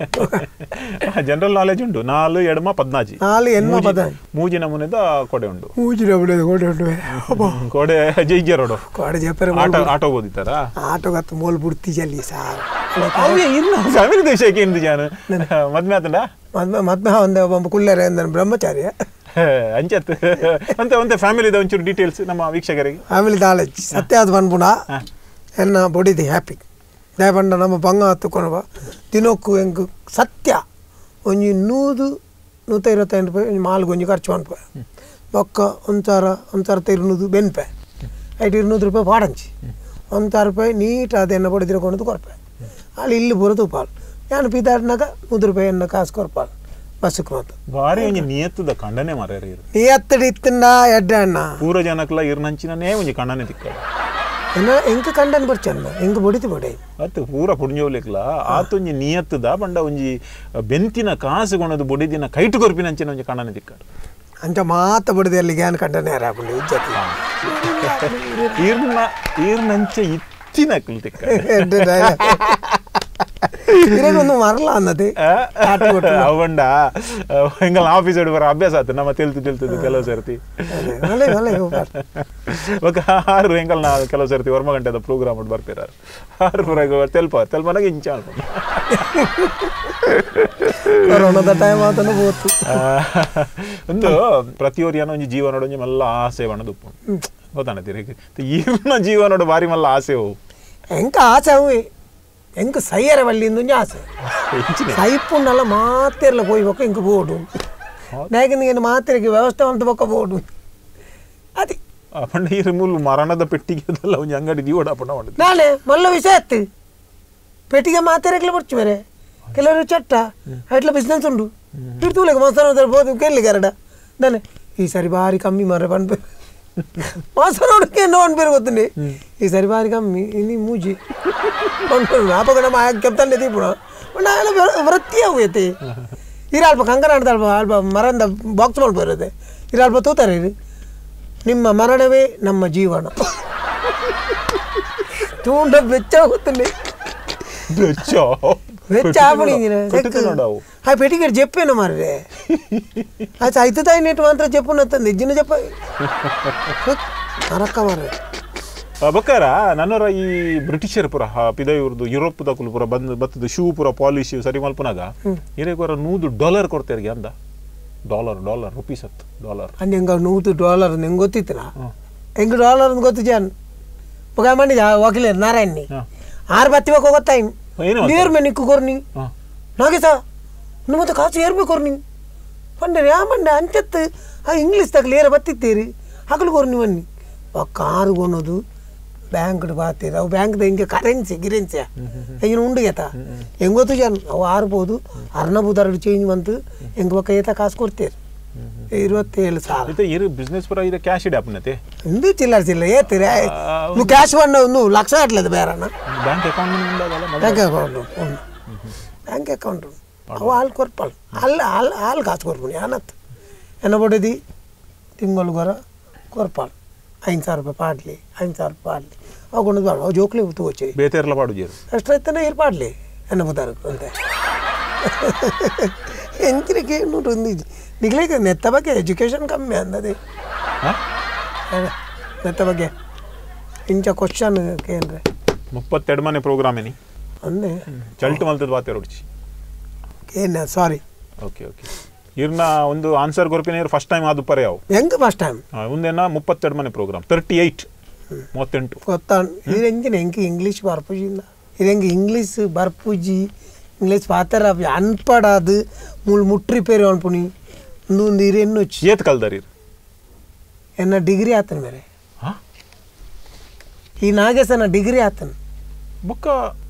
ಜನರಲ್ ನಾಲೆಜ್ ಉಂಡು ನಾಲು ಎಡಮ ಪದ್ನಾಜಿ ನಾಲು ಎನ್ಮ ಪದ್ನಾಜಿ ಮೂಜಿ ನಮೂನೆದ ಕೊಡೆ ಉಂಡು ಮೂಜಿ ನಮೂನೆದ ಕೊಡೆ ಉಂಡು ಕೊಡೆ ಜೈಜರೋಡು ಕೊಡೆ ಜಪ್ಪರೆ ಆಟೋ ಆಟೋ ಓದಿತಾರ ಆಟೋ ಗತ್ತು ಮೋಲ್ ಬುಡ್ತಿ ಜಲ್ಲಿ ಸಾರ್ ಅವು ಇನ್ನ ಫ್ಯಾಮಿಲಿ ದೇಶಕ್ಕೆ ಎಂದು ಜಾನು ಮದ್ಮೆ ಆತಂಡ ಮದ್ಮೆ ಮದ್ಮೆ ಒಂದು ಒಬ್ಬ ಕುಳ್ಳರೆ ಅಂದನು ಬ್ರಹ್ಮಚಾರ್ಯ ಅಂಚತ್ ಅಂತ ಒಂತೆ ಫ್ಯಾಮಿಲಿದ ಒಂಚೂರು ಡೀಟೇಲ್ಸ್ ನಮ್ಮ ವೀಕ್ಷಕರಿಗೆ ಫ್ಯಾಮಿಲಿ ನಾಲೆಜ್ ಸತ್ಯಾದ ಬಂದ್ಬಿಡ ಎನ್ನ ಬೊಡಿದಿ ಹ್ಯಾಪಿ ದಯಪಂಡ ನಮ್ಮ ಬಂಗ ಹತ್ತುಕೊಂಡು ದಿನಕ್ಕೂ ಹೆಂಗೆ ಸತ್ಯ ಒಂಜಿ ನೂದು ನೂತ ಇರವತ್ತೈದು ರೂಪಾಯಿ ಒಂಜಿ ಮಾಲ್ಗೆ ಒಂಜಿ ಖರ್ಚು ಅನ್ಪೆ ಬೊಕ್ಕ ಒಂಚಾರ ಒಂಚಾರ ಇರುನೂದು ಬೆನ್ಪೆ ಐಟು ಇರುನೂರು ರೂಪಾಯಿ ಪಾಡಂಚಿ ಒಂಚಾರ ರೂಪಾಯಿ ನೀಟ್ ಅದನ್ನು ಬಡಿದಿರಕೊಂಡು ಕೊರಪೆ ಅಲ್ಲಿ ಇಲ್ಲಿ ಬರೋದು ಪಾಲು ಯಾನು ಪಿತಾಡ್ನಾಗ ನೂರು ರೂಪಾಯಿ ಎನ್ನ ಕಾಸು ಕೊರ್ಪಾಲ್ ಬಸ್ಸಕ್ಕೆ ಮಾತು ಬಾರಿ ಒಂಜಿ ನಿಯತ್ತದ ಕಂಡನೆ ಮರ್ಯಾರಿ ನಿಯತ್ತಡಿ ಇತ್ತಿಂದ ಎಡ್ಡ ಅಣ್ಣ ಪೂರ ಜನಕ್ಲ ಇರ್ನಂಚಿನೇ ಒಂಜಿ ಕಂಡನೆ ತಿಕ್ಕ ಎನ್ನ ಎಂಕ ಕಂಡನ್ ಬರ್ಚನ್ನ ಎಂಕ ಬಡಿತು ಬಡೆ ಅತ್ತು ಪೂರ ಪುಣ್ಯೋಲಿಕ್ಲ ಆತೊಂಜಿ ನಿಯತ್ತದ ಬಂಡ ಒಂಜಿ ಬೆಂತಿನ ಕಾಸು ಕೊಣದು ಬೊಡಿದಿನ ಕೈಟು ಕೊರ್ಪಿನಂಚಿನ ಒಂಜಿ ಕಂಡನೆ ತಿಕ್ಕಾಡು ಅಂಚ ಮಾತ ಬಡಿದೆ ಅಲ್ಲಿಗೆ ಏನು ಕಂಡನೆ ಯಾರಾಕೊಂಡು ಇಜ್ಜತಿ ಈರ್ನ ಈರ್ನಂಚ ಇತ್ತಿನಕ್ಲು ತಿಕ್ಕ ಒಂದು ಮರಲ ಅನ್ನದೆ ಅವಂಡ ಹೆಂಗಲ್ ಆಫೀಸ್ ಬರೋ ಅಭ್ಯಾಸ ಆಯ್ತು ನಮ್ಮ ತೆಲ್ತು ತೆಲ್ತದ್ದು ಕೆಲವು ಸರ್ತಿ ಆರು ಹೆಂಗಲ್ ನಾ ಕೆಲವು ಸರ್ತಿ ವರ್ಮ ಗಂಟೆದ ಪ್ರೋಗ್ರಾಮ್ ಬರ್ತೀರ ಆರು ಬರಾಗ ತೆಲ್ಪ ತೆಲ್ಪ ನನಗೆ ಇಂಚ ಕೊರೋನಾದ ಟೈಮ್ ಆತನ ಹೋತು ಒಂದು ಪ್ರತಿಯೊರು ಏನೋ ಒಂಜಿ ಜೀವನೋಡ ಒಂಜಿ ಮಲ್ಲ ಆಸೆ ಬಣ್ಣದ ಉಪ್ಪು ಗೊತ್ತಾಣತೀರಿ ಈರ್ನ ಜೀವನೋಡ ಬಾರಿ ಮಲ್ಲ ಆಸೆ ಹೋವು ಎಂಕ ಆಸೆ ಅವು ಎಂಕ ಸೈಯರ ವಳ್ಳಿಂದು ಆಸೆ ಸೈಪುಂಡಲ್ಲ ಮಾತೆರ್ಲ పోయి ఒక ఇంక పోడు నాకు నేను మాత్రకి వ్యవస్థ అంత ఒక పోడు అది ಅಪ್ಪಣ್ಣ ಈ ಮೂಲ ಮರಣದ ಪೆಟ್ಟಿಗೆ ಅದಲ್ಲ ಒಂದು ಅಂಗಡಿ ದೀವಡ ಅಪ್ಪಣ್ಣ ಮಾಡಿದ್ದು ನಾಳೆ ಮಲ್ಲ ವಿಷಯ ಎತ್ತು ಪೆಟ್ಟಿಗೆ ಮಾತೆರಕ್ಲೆ ಬರ್ಚು ಬೇರೆ ಕೆಲವರು ಚಟ್ಟ ಅಟ್ಲ ಬಿಸ್ನೆಸ್ ಉಂಡು ಇಡ್ತೂಲೆಗೆ ಮಸಾಲ ಬೋದು ಕೇಳಲಿಕ್ಕಾರಡ ನಾನೆ ಈ ಸರಿ ಭಾರಿ ಕಮ್ಮಿ ಮರ ಬಂದ್ಬೇಕು ಮಾಸನೋಡಕ್ಕೆ ಏನೋ ಅನ್ಬೇರು ಗೊತ್ತಂడి ಈ ಸರಿ ಬಾರಿ ಕಮ್ಮಿ ಇನ್ನು ಮೂಜಿ ಅಪಗಡ ಕೆಪ್ತಂಡೆ ತೀಪುಣ ನಾಳೆ ವೃತ್ತಿ ಹೋಗೈತಿ ಇರಲ್ಪ ಕಂಕನ ಆಡ್ದಲ್ಪ ಅಲ್ಪ ಮರಂದ ಬಾಕ್ಸ್ ಮಾಡ್ಬರುತ್ತೆ ಇರಲ್ಪ ತೂತಾರೆ ನಿಮ್ಮ ಮರಣವೇ ನಮ್ಮ ಜೀವನ ತೂಂಡ ಬೆಚ್ಚ ಗೊತ್ತಂడి వెచ్చ ఆ పెట్టికి చెప్పాను మరి అది అవుతుంది అయినట్టు మాత్రం చెప్పు నత్తంది ఇజ్జిన చెప్ప ಅರಕ್ಕ ಮಾರ್ರೆ ಬಕ್ಕಾರ ನನ್ನರ ಈ ಬ್ರಿಟಿಷರ್ ಪುರ ಪಿದ ಇವ್ರದ್ದು ಯುರೋಪ್ ತಕುಲು ಪುರ ಬಂದು ಬತ್ತದು ಶೂ ಪುರ ಪಾಲಿಶ್ ಸರಿ ಮಲ್ಪನಾಗ ಇರೇಕೋರ ನೂದು ಡಾಲರ್ ಕೊಡ್ತಾರೆ ಅಂದ ಡಾಲರ್ ಡಾಲರ್ ರುಪೀಸ್ ಹತ್ತು ಡಾಲರ್ ಅಂದ್ ಹೆಂಗ ನೂದು ಡಾಲರ್ ಹೆಂಗೆ ಗೊತ್ತಿತ್ತನ ಹೆಂಗ ಡಾಲರ್ ಅಂತ ಗೊತ್ತು ಜಾನ್ ಪುಗ ಮಾಡಿದ ವಕೀಲ ನಾರಾಯಣಿ ಆರು ಬತ್ತಿಬೇಕು ಗೊತ್ತಾ ಏರ್ ಮೇ ನಿಕ್ಕು ಕೊರ್ನಿ ನಾಗೆ ಸಾ ನಿಮ್ಮ ಮತ್ತೆ ಕಾಸು ಏರ್ಬೇಕು ಕೊರ್ನಿ ಪಂಡೆ ಯಾಮಂಡೆ ಅಂಚತ್ತು ಆ ಇಂಗ್ಲೀಷ್ ತಗಲಿ ಏರ ಬತ್ತಿತ್ತೀರಿ ಹಗಲು ಕೊರ್ನಿ ಬನ್ನಿ ಕಾರು ಕೊನೋದು ಬ್ಯಾಂಕ್ ಬಾತೀರಿ ಅವು ಬ್ಯಾಂಕ್ದ ಹಿಂಗೆ ಕರೆನ್ಸಿ ಗಿರೆನ್ಸಿ ಹಿಂಗೆ ಉಂಡು ಏತ ಹೆಂಗೆ ಗೊತ್ತು ಜನ ಅವು ಆರ್ಬೋದು ಅರ್ನಬುದಾರು ಚೇಂಜ್ ಬಂತು ಹೆಂಗೆ ಬಕ್ಕ ಏತ ಕಾಸು ಕೊಡ್ತೀರಿ ಇರುವತ್ತೇಳು ಸಾವಿರ ಬಿಸ್ನೆಸ್ ಪುರ ಇದೆ ಕ್ಯಾಶ್ ಇದೆ ಅಪ್ಪನತೆ ಇಂದು ಚಿಲ್ಲರ್ ಚಿಲ್ಲರ್ ಏತೀರಿ నువ్వు క్యాష్ వన్ నువ్వు లక్ష అట్లేదు బేరన్న bank account bank account bank account ಅವು ಹಾಲು ಕೊರ್ಪಲ್ ಅಲ್ಲಿ ಹಾಲು ಹಾಲು ಕಾಸು ಕೊರ್ಪುನಿ ಅನ್ನತ್ ಎನ್ನಬಡಿದಿ ತಿಂಗಳು ಗೊರ ಕೊರ್ಪಾಲ್ ಐದು ಸಾವಿರ ರೂಪಾಯಿ ಪಾಡ್ಲಿ ಐದು ಸಾವಿರ ರೂಪಾಯಿ ಪಾಡ್ಲಿ ಅವು ಕೊಂಡು ಬಾಡು ಅವು ಜೋಕ್ಲಿ ಉತ್ತು వచ్చి ಬೇತೆರ್ಲ ಪಾಡು ಜೇರು ಎಷ್ಟೈತನ ಇರ್ ಪಾಡ್ಲಿ ಎನ್ನಬುದಾರು ಅಂತ ಎಂಚಿನಕ್ಕೆ ನೋಡಿ ನಿಗ್ಲಿಕ್ಕೆ ನೆತ್ತ ಬಗ್ಗೆ ಎಜುಕೇಶನ್ ಕಮ್ಮಿ ಅಂದದೆ ನೆತ್ತ ಬಗ್ಗೆ ಇಂಚ ಕ್ವಶನ್ ಕೇಂದ್ರೆ ಮುಪ್ಪತ್ತೆರಡು ಮನೆ ಪ್ರೋಗ್ರಾಮ್ ಏನಿ ಅಂದೆ ಚಲ್ಟ್ ಮಲ್ತದ ಬಾತೆ ರೋಡ್ಚಿ ಏನ ಸಾರಿ ಓಕೆ ಓಕೆ ಇರ್ನ ಒಂದು ಆನ್ಸರ್ ಕೊರ್ಪಿನ ಫಸ್ಟ್ ಟೈಮ್ ಆದು ಪರೆ ಯಾವ ಹೆಂಗ ಫಸ್ಟ್ ಟೈಮ್ ಒಂದೇನ ಮುಪ್ಪತ್ತೆರಡು ಮನೆ ಪ್ರೋಗ್ರಾಮ್ ತರ್ಟಿ ಏಯ್ಟ್ ಮೂವತ್ತೆಂಟು ಗೊತ್ತಾ ಇದು ಹೆಂಗಿನ ಹೆಂಗೆ ಇಂಗ್ಲೀಷ್ ಬರ್ಪುಜಿಲ್ಲ ಇದು ಹೆಂಗೆ ಇಂಗ್ಲೀಷ್ ಬರ್ಪುಜಿ ಇಂಗ್ಲೀಷ್ ಪಾತ್ರ ಅನ್ಪಡ ಅದು ಮುಳ್ ಮುಟ್ರಿ ಪೇರು ಅನ್ಪುನಿ ಇನ್ನೊಂದು ಇರೇನು ಏತ್ ಕಲ್ದಾರಿ ಎನ್ನ ಡಿಗ್ರಿ ಆತನ ಮೇರೆ ಈ ನಾಗೇಶನ ಡಿಗ್ರಿ ಆತನ ಬುಕ್ಕ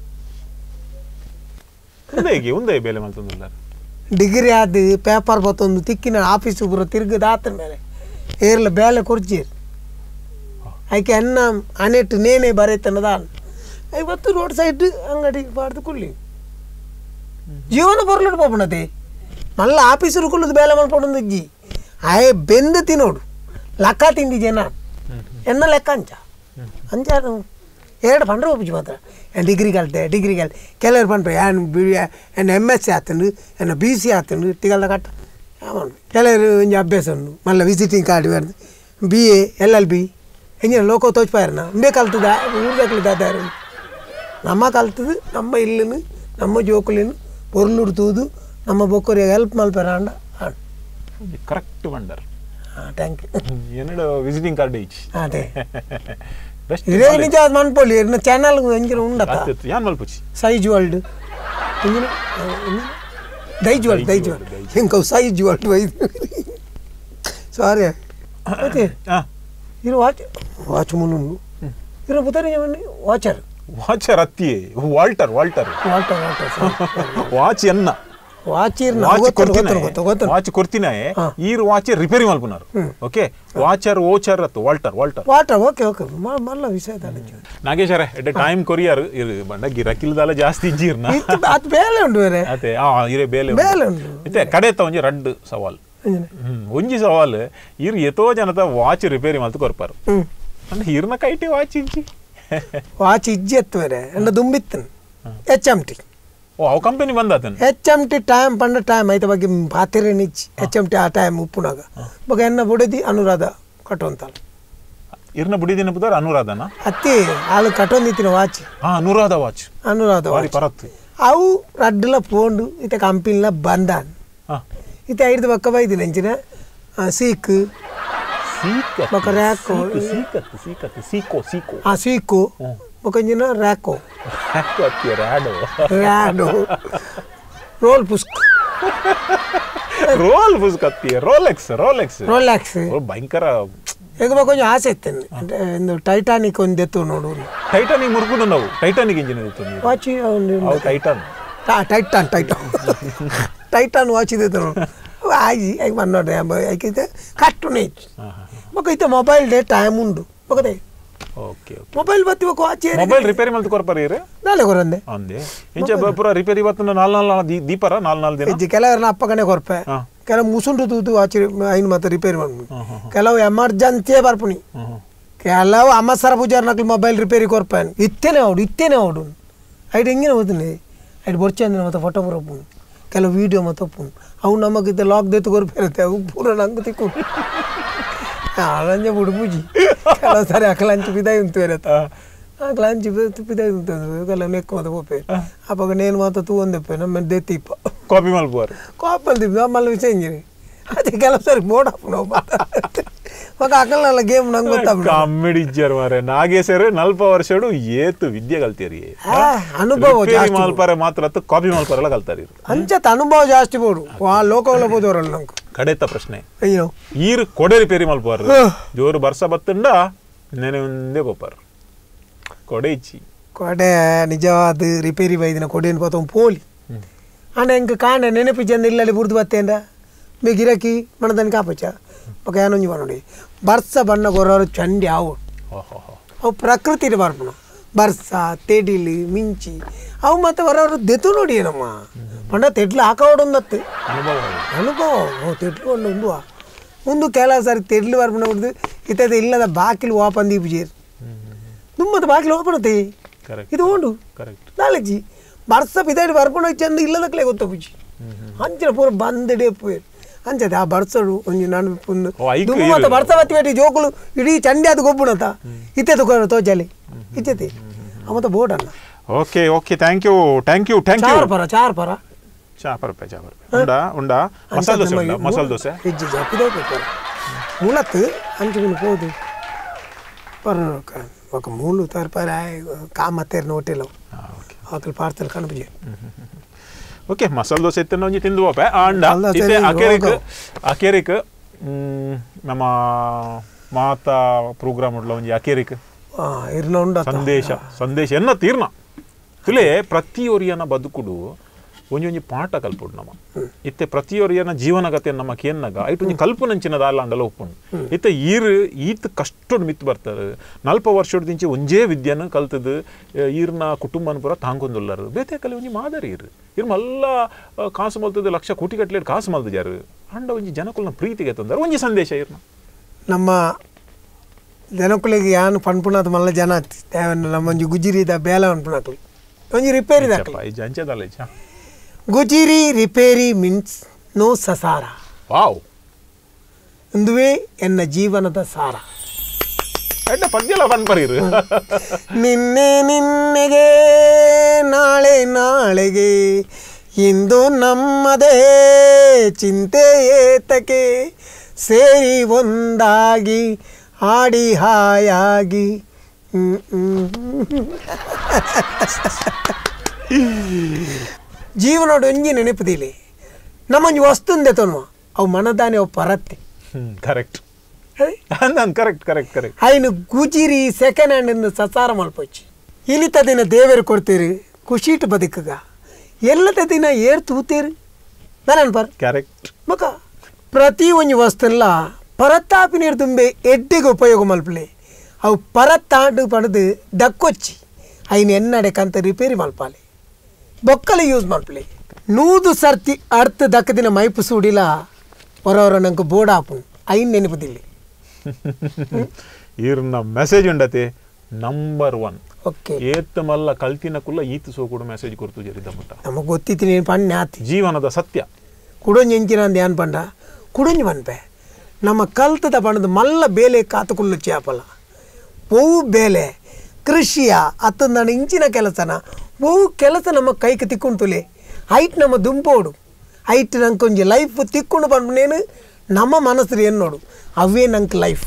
ಉಂದೇಗಿ ಉಂದೇ ಬೇಲೆ ಮಲ್ತಂದಿಲ್ಲ ಡಿಗ್ರಿ ಆದ ಪೇಪರ್ ಬತ್ತೊಂದು ತಿಕ್ಕಿನ ಆಫೀಸ್ ಪೂರ ತಿರ್ಗದ ಆತನ ಮೇಲೆ ಏರ್ಲ ಬೇಲೆ ಕೊರ್ಚೀರ್ ಆಯ್ಕೆ ಅನ್ನ ಅನೆಟ್ಟು ನೇನೆ ಬರೈತನದ ಇವತ್ತು ರೋಡ್ ಸೈಡ್ ಅಂಗಡಿ ಬಾಡ್ದು ಕುಳ್ಳಿ ಜೀವನ ಬರ್ಲಿಟ್ಟು ಪೋಪಣತೆ ಮಲ್ಲ ಆಫೀಸರು ಕುಳ್ಳದು ಬೇಲೆ ಮಾಡ್ಕೊಂಡು ಇಜ್ಜಿ ಆಯ್ ಬೆಂದು ತಿನ್ನೋಡು ಲೆಕ್ಕ ತಿಂದಿ ಜನ ಎನ್ನ ಲೆಕ್ಕ ಅಂಚ ಅಂಚ ಎರಡು ಪಂಡ್ರೆ ಒಪ್ಪಿಜಿ ಮಾತ್ರ ಡಿಗ್ರಿ ಕಲಿತೆ ಡಿಗ್ರಿ ಕಲ್ ಕೆಲವರು ಪಂಡ್ರೆ ಏನು ಬಿ ಎನ್ನ ಎಮ್ ಎಸ್ ಸಿ ಆತಂಡು ಎನ್ನ ಬಿ ಸಿ ಆತಂಡು ತಿಗಲ್ದ ಕಟ್ಟ ಕೆಲವರು ಒಂಜಿ ಅಭ್ಯಾಸ ಉಂಡು ಮಲ್ಲ ವಿಸಿಟಿಂಗ್ ಕಾರ್ಡ್ ಬರ್ದು B A L L B ಹೆಂಗಿನ ಲೋಕ ತೋಚ್ಪಾಯರ್ನ ಇಂಬೇ ಕಲ್ತದ ಊರ್ದ ಕಲಿತಾರು ನಮ್ಮ ಕಲ್ತದು ನಮ್ಮ ಇಲ್ಲಿನ ನಮ್ಮ ಜೋಕುಲಿನ ಪೊರ್ಲುಡ್ತುದು ನಮ್ಮ ಬೊಕ್ಕರಿಗೆ ಹೆಲ್ಪ್ ಮಲ್ಪೇರ ಅಂಡ ಕರೆಕ್ಟ್ ವಂಡರ್ ಹಾಂ ಥ್ಯಾಂಕ್ ಯು என்னோட ವಿಸಿಟಿಂಗ್ ಕಾರ್ಡ್ ಇಚ್ ಅದೇ ಇದೇ ನಿಜ ಅದು ಮನ್ಪೊಳ್ಳಿ ಇನ್ನು ಚಾನಲ್ ಹೆಂಗಿನ ಉಂಡತ್ತ ಯಾನ್ ಮಲ್ಪುಚಿ ಸೈಜ್ ವರ್ಲ್ಡ್ ಹಿಂಗಿನ ದೈಜ್ವರ್ಲ್ಡ್ ದೈಜ್ವರ್ಲ್ಡ್ ಹೆಂಗೆ ಸೈಜ್ ವರ್ಲ್ಡ್ ಒಯ್ದು ಸಾರಿ అయితే ఇరు వాచ్ వాచ్ మును ఇరు పుతరి వాచర్ ವಾಚರ್ ಅತ್ತಿ ವಾಲ್ಟರ್ ವಾಲ್ಟರ್ ವಾಲ್ಟರ್ ವಾಲ್ಟರ್ ವಾಚ್ ಎನ್ನ ವಾಚ್ ವಾಚ್ ಕೊಡ್ತೀನಿ ಈರು ವಾಚ್ ರಿಪೇರಿ ಮಲ್ಪುನಾರು ಓಕೆ ವಾಚರ್ ಓಚರ್ ಅತ್ತು ವಾಲ್ಟರ್ ವಾಲ್ಟರ್ ವಾಟರ್ ಓಕೆ ಓಕೆ ಮಲ್ಲ ವಿಷಯ ನಾಗೇಶರೇ ಎಟ್ ಟೈಮ್ ಕೊರಿಯರ್ ಇರು ಬಂಡ ಗಿರಕಿಲ್ದಲ್ಲ ಜಾಸ್ತಿ ಇಜ್ಜಿರ್ನ ಅದು ಬೇಲೆ ಉಂಟು ಬೇರೆ ಅದೇ ಆ ಇರೆ ಬೇಲೆ ಬೇಲೆ ಉಂಟು ಇತ್ತೆ ಕಡೆ ತ ಒಂಜಿ ರಡ್ಡು ಸವಾಲ್ ಹ್ಮ್ ಒಂಜಿ ಸವಾಲ್ ಇರು ಎತೋ ಜನದ ವಾಚ್ ರಿಪೇರಿ ಮಲ್ತು ಕೊರ್ಪಾರು ಅಂದ್ರೆ ಇರ್ನ ಕೈಟಿ ವಾಚ್ ಇಜ್ಜಿ ವಾಚ್ ಇಜ್ಜಿ ಎತ್ತು ಬೇರೆ ಎಂಡ ದುಂಬಿತ್ತು ಎಚ್ ಎಮ್ ಟಿ ಓ ಅವು ಕಂಪನಿ ಬಂದಾತನ ಎಚ್ ಎಮ್ ಟಿ ಟೈಮ್ ಪಂಡ ಟೈಮ್ ಐತ ಬಗ್ಗೆ ಪಾತಿರೆ ನಿಚ್ಚಿ ಎಚ್ ಎಮ್ ಟಿ ಆ ಟೈಮ್ ಉಪ್ಪುನಾಗ ಬಗ ಎನ್ನ ಬುಡದಿ ಅನುರಾಧ ಕಟ್ಟುವಂತಲ್ಲ ಇರ್ನ ಬುಡಿದಿನ ಬುದಾರ ಅನುರಾಧನ ಅತ್ತಿ ಆಳು ಕಟ್ಟೊಂದಿತ್ತಿನ ವಾಚ್ ಹಾ ಅನುರಾಧ ವಾಚ್ ಅನುರಾಧ ವಾರಿ ಪರತ್ತು ಅವು ರಡ್ಡಲ ಪೋಂಡು ಇತ ಕಂಪನಿಲ ಬಂದಾನ್ ಇತ ಐದು ಬಕ್ಕ ಬೈದಿನ ಎಂಚಿನ ಸೀಕ್ ಸೀಕ್ ಬಕ ರ್ಯಾಕೋ ಸೀಕತ್ ಸೀಕತ್ ಸೀಕೋ ಸೀಕೋ ಆ ಸೀಕೋ ಬಕಂಜಿನ ರ್ಯಾಕೋ ರ್ಯಾಕೋ ಅತ್ತಿ ರ್ಯಾಡೋ ರ್ಯಾಡೋ ರೋಲ್ ಪುಸ್ಕ್ ರೋಲ್ ಪುಸ್ಕ್ ಅತ್ತಿ ರೋಲೆಕ್ಸ್ ರೋಲೆಕ್ಸ್ ರೋಲೆಕ್ಸ್ ಭಯಂಕರ ಈಗ ಕೊಂచెం ಆಸೆ ಇತ್ತೇನೆ అంటే ಒಂದು ಟೈಟಾನಿಕ್ ಒಂದು ಎತ್ತು ನೋಡು ಟೈಟಾನಿಕ್ ಮುರುಕುದು ನಾವು ಟೈಟಾನಿಕ್ ಇಂಜಿನ್ ಇತ್ತು ವಾಚ್ ಅವು Titan Titan Titan Titan watch ಇದೆ ನೋಡು ಆಗಿ ಈಗ ಮನ್ನೋಡೆ ಐಕಿತೆ ಕಟ್ಟುನೆ ಮಗೈತೆ ಮೊಬೈಲ್ ಡೇ ಟೈಮ್ ಉಂಡು ಮಗದೆ ಓಕೆ ಮೊಬೈಲ್ ಬತ್ತಿ ವಾಚ್ ಮೊಬೈಲ್ ರಿಪೇರಿ ಮಲ್ತು ಕೊರ್ಪಾರ ಇರೆ ನಾಳೆ ಕೊರಂದೆ ಅಂದೆ ಇಂಚ ಪೂರ ರಿಪೇರಿ ಇವತ್ತು ನಾಲ್ ನಾಲ್ ದೀಪರ ನಾಲ್ ನಾಲ್ ದಿನ ಇಜ್ಜಿ ಕೆಲವರನ್ನ ಅಪ್ಪಗನೆ ಕೊರ್ಪೆ ಕೆಲವು ಮುಸುಂಡು ತೂತು ವಾಚ್ ಐನು ಮತ್ತೆ ರಿಪೇರಿ ಮಾಡ್ಬಿಡು ಕೆಲವು ಎಮರ್ಜೆನ್ಸಿಯೇ ಬರ್ಪುನಿ ಕೆಲವು ಅಮ್ಮಸರ ಪೂಜಾರ್ ನಕಲು ಮೊಬೈಲ್ ರಿಪೇರಿ ಕೊರ್ಪಾನು ಇತ್ತೇನೆ ಅವಡು ಇತ್ತೇನೆ ಅವಡು ಐದು ಹೆಂಗಿನ ಹೋಗ್ತೀನಿ ಐದು ಬರ್ಚಂದಿನ ಮತ್ತೆ ಫೋಟೋ ಬರೋಪ್ಪು ಕೆಲವು ವೀಡಿಯೋ ಮತ್ತೆ ಒಪ್ಪು ಅವು ನಮಗಿದ್ದ ಲಾಕ್ ದೇತು ಕೊರ್ಪಿರುತ್ತೆ ಅವು ಪೂರ ನಂಗೆ ತಿಕ್ಕು ಅಳಂಜ ಬುಡು ಪೂಜಿ ಕೆಲವು ಸರಿ ಅಕಲಂಚು ಬಿದಾಯಿ ಉಂಟು ಇರತ್ತ ಅಕಲಂಚು ಬಿದಾಯಿ ಉಂಟು ಕೆಲವು ನೆಕ್ಕು ಮತ್ತೆ ಹೋಪೆ ಅಪ್ಪಾಗ ನೇನು ಮಾತ್ರ ತೂ ಒಂದೆಪ್ಪೆ ನಮ್ಮ ದೇತಿಪ್ಪ ಕಾಪಿ ಮಲ್ಪುವಾರು ಕಾಪಿ ಮಲ್ತಿಪ್ಪ ನಮ್ಮಲ್ಲಿ ವಿಷಯ ಹಿಂಗಿರಿ ಅದೇ ಕೆಲವು ಸರಿ ಬೋರ್ಡ್ ಹಾಕು ನಾವು ಮಗ ಅಕಲಲ್ಲ ಗೇಮ್ ನಂಗೆ ಗೊತ್ತಾಗ ಕಮ್ಮಿಡಿ ಇಜ್ಜಾರ ಮಾರೆ ನಾಗೇಶರು ನಲ್ಪ ವರ್ಷಡು ಏತು ವಿದ್ಯೆ ಕಲ್ತೀರಿ ಅನುಭವ ಮಲ್ಪಾರೆ ಮಾತ್ರ ಕಾಪಿ ಮಲ್ಪಾರೆಲ್ಲ ಕಲ್ತಾರಿ ಅಂಚತ್ ಅನುಭವ ಜಾಸ್ತಿ ಬೋಡು ಆ ಲೋಕವಲ್ಲ ಬೋದವರಲ್ಲ ನಂಗೆ ಕಡೆತ ಪ್ರಶ್ನೆ ಅಯ್ಯೋ ಈರು ಕೊಡೆ ರಿಪೇರಿ ಮಲ್ಪಾರು ಜೋರು ಬರ್ಸ ಬತ್ತಂಡ ನೆನೆ ಒಂದೇ ಬೋಪಾರು ಕೊಡೆ ಇಚ್ಚಿ ಕೊಡೆ ನಿಜವಾದ ರಿಪೇರಿ ಬೈದಿನ ಕೊಡೆಯನ್ನು ಪತ್ತ ಪೋಲಿ ಅಣ್ಣ ಹೆಂಗೆ ಕಾಂಡ ನೆನಪು ಜನ ಇಲ್ಲಲ್ಲಿ ಬುರ್ದು ಬತ್ತೇಂದ ಮೇ ಗಿರಕಿ ಮಣದನ್ ಕಾಪಚ್ಚ ಪಕ್ಕ ಏನೊಂಜಿ ನೋಡಿ ಬರ್ಸ ಬಣ್ಣ ಗೊರೋರು ಚಂಡಿ ಅವು ಅವು ಪ್ರಕೃತಿ ಬರ್ಪಣ ಬರ್ಸ ತೆಡಿಲಿ ಮಿಂಚಿ ಅವು ಮತ್ತೆ ಹೊರವರು ದೆತು ನೋಡಿ ಏನಮ್ಮ ಪಂಡ ತೆಡ್ಲು ಹಾಕೋಡೊಂದತ್ತು ಅನುಭವ ಅನುಭವ ಓ ತೆಟ್ಕೊಂಡು ಒಂದು ಒಂದು ಕೆಲವು ಸಾರಿ ತೆಡ್ಲು ಬರ್ಪಣ ಬಿಡ್ದು ಇತ್ತದ ಇಲ್ಲದ ಬಾಕಿಲು ಓಪನ್ ದೀಪ ಜೇರು ನಿಮ್ಮದು ಬಾಕಿಲು ಓಪಣತೆ ಇದು ಉಂಡು ನಾಲೆಜಿ ಬರ್ಸ ಬಿದ್ದಾಡಿ ಬರ್ಪಣ ಚಂದ ಇಲ್ಲದಕ್ಕಲೇ ಗೊತ್ತ ಪೂಜಿ ಅಂಚಿನ ಪೂರ ಬಂದಡೇ ಪೋಯ್ ಅಂಚದೆ ಆ ಬರ್ಸಡು ಒಂಜಿ ನಾನು ಪುಂದು ಮತ್ತೆ ಬರ್ಸ ಬತ್ತಿ ಬೇಟಿ ಜೋಕುಲು ಇಡೀ ಚಂಡಿ ಅದು ಗೊಬ್ಬುಣತ ಇತ್ತೆ ತಗೋ ತೋಜಲಿ ಇಚ್ಚತಿ ಅವತ್ತ ಬೋರ್ಡ್ ಅನ್ನ okay okay thank you thank you thank you ಚಾರ್ ಪರ ಚಾರ್ ಪರ ಚಾಪರ್ ಪೆ ಚಾಪರ್ ಪೆ ಉಂಡಾ ಉಂಡಾ ಮಸಾಲ ದೋಸೆ ಉಂಡಾ ಮಸಾಲ ದೋಸೆ ಇಜ್ಜಿ ಜಾಪಿದೆ ಪರ ಮೂಲತ್ ಅಂಚಿನ ಹೋದು ಪರ ఒక మూడు తరపర కామతేర్న ಹೋಟೆಲ್ ಆಕಲ್ ಪಾರ್ಸಲ್ ಕಣಬಜಿ ಓಕೆ ಮಸಾಲ ದೋಸೆ ಇತ್ತು ಒಂಜಿ ತಿಂದು ಹೋಪೆ ಆಂಡ ಇತ್ತೆ ಅಕೆರಿಕ್ ಅಕೆರಿಕ್ ನಮ್ಮ ಮಾತಾ ಪ್ರೋಗ್ರಾಮ್ ಉಡ್ಲ ಒಂಜಿ ಅಕೆರಿಕ್ ಇರ್ನ ಉಂಡ ಸಂದೇಶ ಸಂದೇಶ ಎನ್ನ ತೀರ್ನ ತುಲೆ ಪ್ರತಿಯೊರಿಯನ ಬದುಕುಡು ಒಂಜಿ ಒಂಜಿ ಪಾಠ ಕಲ್ಪುಡು ನಮ್ಮ ಇತ್ತೆ ಪ್ರತಿಯೊರಿಯನ ಜೀವನಗತೆ ನಮ್ಮ ಕೇನ್ನಗ ಐಟ್ ಒಂಜಿ ಕಲ್ಪನಂಚಿನದ ಅಲ್ಲಾಂಡಲ ಒಪ್ಪುಂಡು ಇತ್ತೆ ಈರ್ ಈತ್ ಕಷ್ಟೊಡ್ ಮಿತ್ ಬರ್ತಾರೆ ನಲ್ಪ ವರ್ಷದ ದಿಂಚಿ ಒಂಜೇ ವಿದ್ಯೆನ ಕಲ್ತದು ಈರ್ನ ಕುಟುಂಬನ ಪೂರ ತಾಂಕೊಂದುಲ್ಲರು ಬೇತೆ ಕಲಿ ಒಂಜಿ ಮಾದರಿ ಇರು ಇರ್ ಮಲ್ಲ ಕಾಸು ಮಲ್ತದ ಲಕ್ಷ ಕೋಟಿ ಗಟ್ಲೆ ಕಾಸು ಮಲ್ದ ಜಾರು ಅಂಡ ಒಂಜಿ ಜನಕುಲ್ನ ಪ್ರೀತಿಗೆ ತಂದಾರ ಒಂಜಿ ಸಂದೇಶ ಇರ್ನ ನಮ್ಮ ಜನಕುಲಿಗೆ ಯಾನು ಪಣ್ಪುಣದ ಮಲ್ಲ ಜನ ನಮ್ಮ ಒಂಜಿ ಗುಜಿರಿದ ಬೇಲ ಅನ್ಪುಣಕಲು ಒಂಜಿ ರಿಪೇರಿ ಜಂಚದಲ್ಲ ಗುಜಿರಿ ರಿಪೇರಿ ಮೀನ್ಸ್ ನೋ ಸಸಾರ ವಾವ್ ಇಂದುವೇ ಎನ್ನ ಜೀವನದ ಸಾರ ಪದ್ಯಲ್ಲ ಪನ್ಪರಿರು ನಿನ್ನೆ ನಿನ್ನೆಗೆ ನಾಳೆ ನಾಳೆಗೆ ಇಂದು ನಮ್ಮದೇ ಚಿಂತೆ ಏತಕ್ಕೆ ಸೇರಿ ಒಂದಾಗಿ ಹಾಡಿ ಹಾಯಾಗಿ ಜೀವನೋಡು ಒಂಜಿ ನೆನಪುದಿಲಿ ನಮ್ಮೊಂಜಿ ವಸ್ತುಂದೆ ತೊನ್ನುವ ಅವು ಮನದಾನೆ ಅವು ಪರತ್ತೆ ಕರೆಕ್ಟ್ ಕರೆಕ್ಟ್ ಕರೆಕ್ಟ್ ಕರೆಕ್ಟ್ ಐನು ಗುಜಿರಿ ಸೆಕೆಂಡ್ ಹ್ಯಾಂಡ್ ಎಂದು ಸಸಾರ ಮಲ್ಪೊಚ್ಚಿ ಇಲಿತ ದಿನ ದೇವರು ಕೊಡ್ತೀರಿ ಖುಷಿಟ್ ಬದುಕಗ ಎಲ್ಲದ ದಿನ ಏರ್ ತೂತೀರಿ ನಾನು ಪರ್ ಕರೆಕ್ಟ್ ಮಗ ಪ್ರತಿ ಒಂದು ವಸ್ತುಲ್ಲ ಪರತ್ತಾಪಿ ನೀರು ತುಂಬೆ ಎಡ್ಡಿಗೆ ಉಪಯೋಗ ಮಲ್ಪಲೆ ಅವು ಪರತ್ತಾಂಡು ಪಡೆದು ದಕ್ಕೊಚ್ಚಿ ಐನು ಎನ್ನಡೆಕಂತ ರಿಪೇರಿ ಮಲ್ಪಾಲೆ ಬೊಕ್ಕಲೆ ಯೂಸ್ ಮಲ್ಪಲೆ ನೂದು ಸರ್ತಿ ಅರ್ಥ ದಕ್ಕದಿನ ಮೈಪು ಸೂಡಿಲ್ಲ ಹೊರವರ ನಂಗೆ ಬೋರ್ಡ್ ಹಾಪು ಐನ್ ನೆನಪುದಿಲ್ಲ ಇರ್ನ ಮೆಸೇಜ್ ಉಂಡತೆ ನಂಬರ್ ಒನ್ ಓಕೆ ಏತ್ ಮಲ್ಲ ಕಲ್ತಿನ ಕುಲ್ಲ ಈತ್ ಸೋಕುಡು ಮೆಸೇಜ್ ಕೊಡ್ತು ಜರಿದ ಮಟ್ಟ ನಮಗೆ ಗೊತ್ತಿತ್ತು ನೀನು ಪಣ್ಣೆ ಆತಿ ಜೀವನದ ಸತ್ಯ ಕುಡೊಂಜಿ ಎಂಚಿನ ಅಂದ ಏನು ಪಂಡ ಕುಡೊಂಜಿ ಮನ್ಪೆ ನಮ್ಮ ಕಲ್ತದ ಪಣದು ಮಲ್ಲ ಬೇಲೆ ಕಾತುಕುಳ್ಳು ಚಾಪಲ ಬಹು ಬೇಲೆ ಕೃಷಿಯ ಅತ್ತ ನಾನು ಇಂಚಿನ ಕೆಲಸನ ಬಹು ಕೆಲಸ ನಮ್ಮ ಕೈಗೆ ತಿಕ್ಕೊಂಡುಲೆ ಹೈಟ್ ನಮ್ಮ ದುಂಪೋಡು ಹೈಟ್ ನಂಗೆ ಕೊಂಚ ಲೈಫ್ ತಿಕ್ಕೊಂಡು ಬಂದ್ನೇನು ನಮ್ಮ ಮನಸ್ಸು ಏನು ನೋಡು ಅವೇ ನಂಗೆ ಲೈಫ್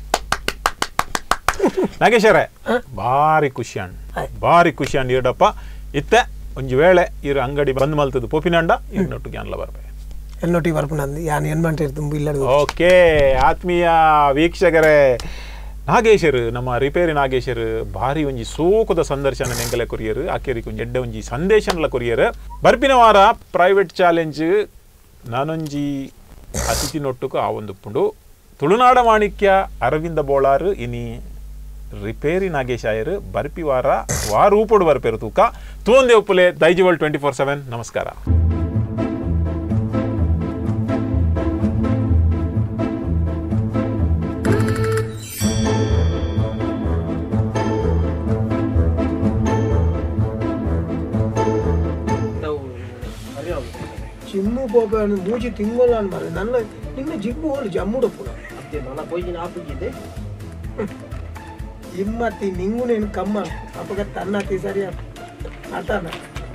ನಾಗೇಶರೇ ಭಾರಿ ಖುಷಿ ಅಂಡ್ ಭಾರಿ ಖುಷಿ ಅಂಡ್ ಇಡಪ್ಪ ಇತ್ತೆ ಒಂಜಿ ವೇಳೆ ಇರು ಅಂಗಡಿ ಬಂದ್ ಮಲ್ತದ್ದು ಪೋಪಿನಂಡ ಇನ್ನೊಟ್ಟಿಗೆ ಅನ್ಲ ಬರ್ಬೇ ಎನ್ನೊಟ್ಟಿಗೆ ಬರ್ಪುನಂದು ಯಾನು ಏನು ಮಾಡ್ತೀರಿ ತುಂಬ ಇಲ್ಲ ಓಕೆ ಆತ್ಮೀಯ ವೀಕ್ಷಕರೇ ನಾಗೇಶರು ನಮ್ಮ ರಿಪೇರಿ ನಾಗೇಶರು ಭಾರಿ ಒಂಜಿ ಸೋಕುದ ಸಂದರ್ಶನ ನೆಂಕಲೆ ಕೊರಿಯರು ಆಕೆರಿಗೆ ಒಂಜಿ ಎಡ್ಡೆ ಒಂಜಿ ಸಂದೇಶನಲ ಕೊರಿಯರು ಬರ್ಪಿನ ವಾರ ಪ್ರೈವೇಟ್ ಚಾಲೆಂಜ್ ನಾನೊಂಜಿ ಅತಿಥಿ ನೊಟ್ಟುಕು ಆ ಒಂದು ಪುಂಡು ತುಳುನಾಡ ಮಾಣಿಕ್ಯ ಅರವಿಂದ ಬೋಳಾರು ಇನಿ ರಿಪೇರಿ ನಾಗೇಶ್ ಆಯರು ಬರ್ಪಿ ವಾರ ವಾರ ಊಪಡು ಬರ್ಪೇರು ತೂಕ ತೂಂದೆ ಉಪ್ಪುಲೆ ದೈಜಿವರ್ಲ್ಡ್ ಟ್ವೆಂಟಿ ಫೋರ್ ಸೆವೆನ್ ನಮಸ್ಕಾರ ಜಿಮ್ಮು ಪೋಪೆ ಮೂಜಿ ತಿಂಗೋಲ ಅನ್ಮಾರೆ ನನ್ನ ನಿನ್ನ ಜಿಮ್ಮು ಹೋಳು ಜಮ್ಮುಡು ಪುರ ಅದೇ ನಾನು ಹೋಗಿ ಹಾಕಿದ್ದೆ ಇಮ್ಮತ್ತಿ ನಿಂಗು ನೀನು ಕಮ್ಮ ಅಪ್ಪಗ ತನ್ನತಿ ಸರಿ ಆಟಾನ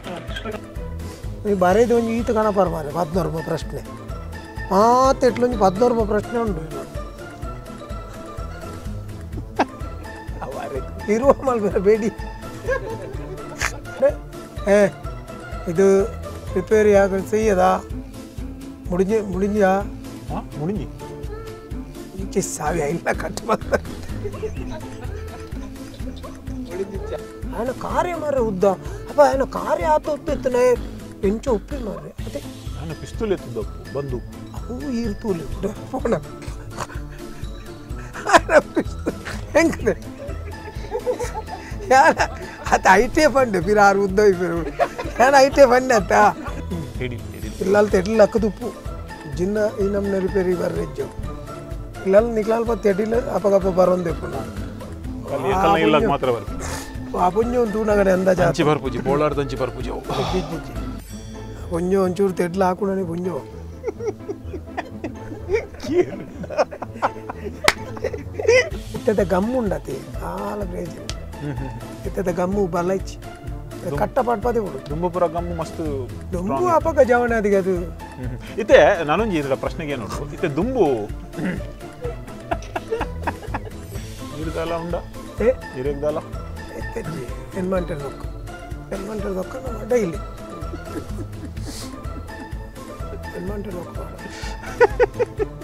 ಬರೇದು ಒಂದು ಈತ ಕಣಪಾರ ಮಾರೆ ಹದಿನೂರು ರೂಪಾಯಿ ಪ್ರಶ್ನೆ ಮಾತು ಎಟ್ಲೊಂದು ಹದಿನೂರು ರೂಪಾಯಿ ಪ್ರಶ್ನೆ ಉಂಟು ಇರುವ ಮಲ್ಬೇರೆ ಬೇಡಿ ಏ ಇದು ರಿಪೇರಿ ಆಗ செய்யதா முடிஞ்சு முடிஞ்சா ಮುಣಿಂಜಿ ಈಚೆ ಸಾವಿ ಇಲ್ಲ ಕಟ್ಟು ಬಂದ ఆయన కార్య మరి ఉద్దా అప్ప ఆయన కార్య ఆత ఉప్పెత్తనే ఎంచో ఉప్పి మరి అదే ನಾನು ಪಿಸ್ತೂಲ್ ಎತ್ತುದಪ್ಪು ಬಂದು ಅವು ಇರ್ತೂಲಿ ಫೋನ ಹೆಂಗದೆ ಯಾರ ಆತ ಐಟೇ ಫಂಡ್ ಫಿರ್ ಆರು ಉದ್ದ ಫಿರ್ ಯಾನ ಐಟೇ ಫಂಡ್ ಆತ ಹೇಳಿ పిల్లలు తెడ్లు అక్కదుప్పు జిన్న ఈ నమ్మ రిపేరీ బర్రెజ్జు పిల్లలు నికలాల తెడ్లు అప్పగప్ప బరం తెప్పుడు ಇಲ್ಲದ ಮಾತ್ರ ಬರ್ತೀವಿ ಆ ಪುಂಜ ಒಂದು ತೂನಗಡೆ ಅಂದ ತಂಚಿ ಬರ್ಪೂಜಿ ಬೋಳಾರ್ ತಂಚಿ ಬರ್ಪೂಜಿ ಪುಂಜ ಒಂಚೂರು ತೆಡ್ಲು ಹಾಕೊಂಡನೆ ಪುಂಜ ಇತ್ತದ ಗಮ್ಮು ಉಂಡತಿ ಕಾಲ ಬೇಜ ಇತ್ತದ ಗಮ್ಮು ಬಲೈಚಿ ಕಟ್ಟ ಪಡ್ಪದೆ ಬಿಡು ದುಂಬಪುರ ಗಮ್ಮು ಮಸ್ತ್ ದುಂಬು ಅಪಕ ಜವನ ಅದಿಗೆ ಅದು ಇತ್ತೆ ನಾನೊಂಜಿ ಇದರ ಪ್ರಶ್ನೆಗೆ ನೋಡು ಇತ್ತೆ ದುಂಬು ಇರುದಲ್ಲ ಉಂಡ ಏ ಇರಗ್ದಲ್ಲ ಎತ್ತೆಜ್ಜಿ ಎನ್ಮಂಟರ್ ದೊಕ್ಕ ಎನ್ಮಂಟರ್ ದೊಕ್ಕ ನಮ್ಮ ಡೈಲಿ ಎನ್ಮಂಟರ್ ದೊಕ್ಕ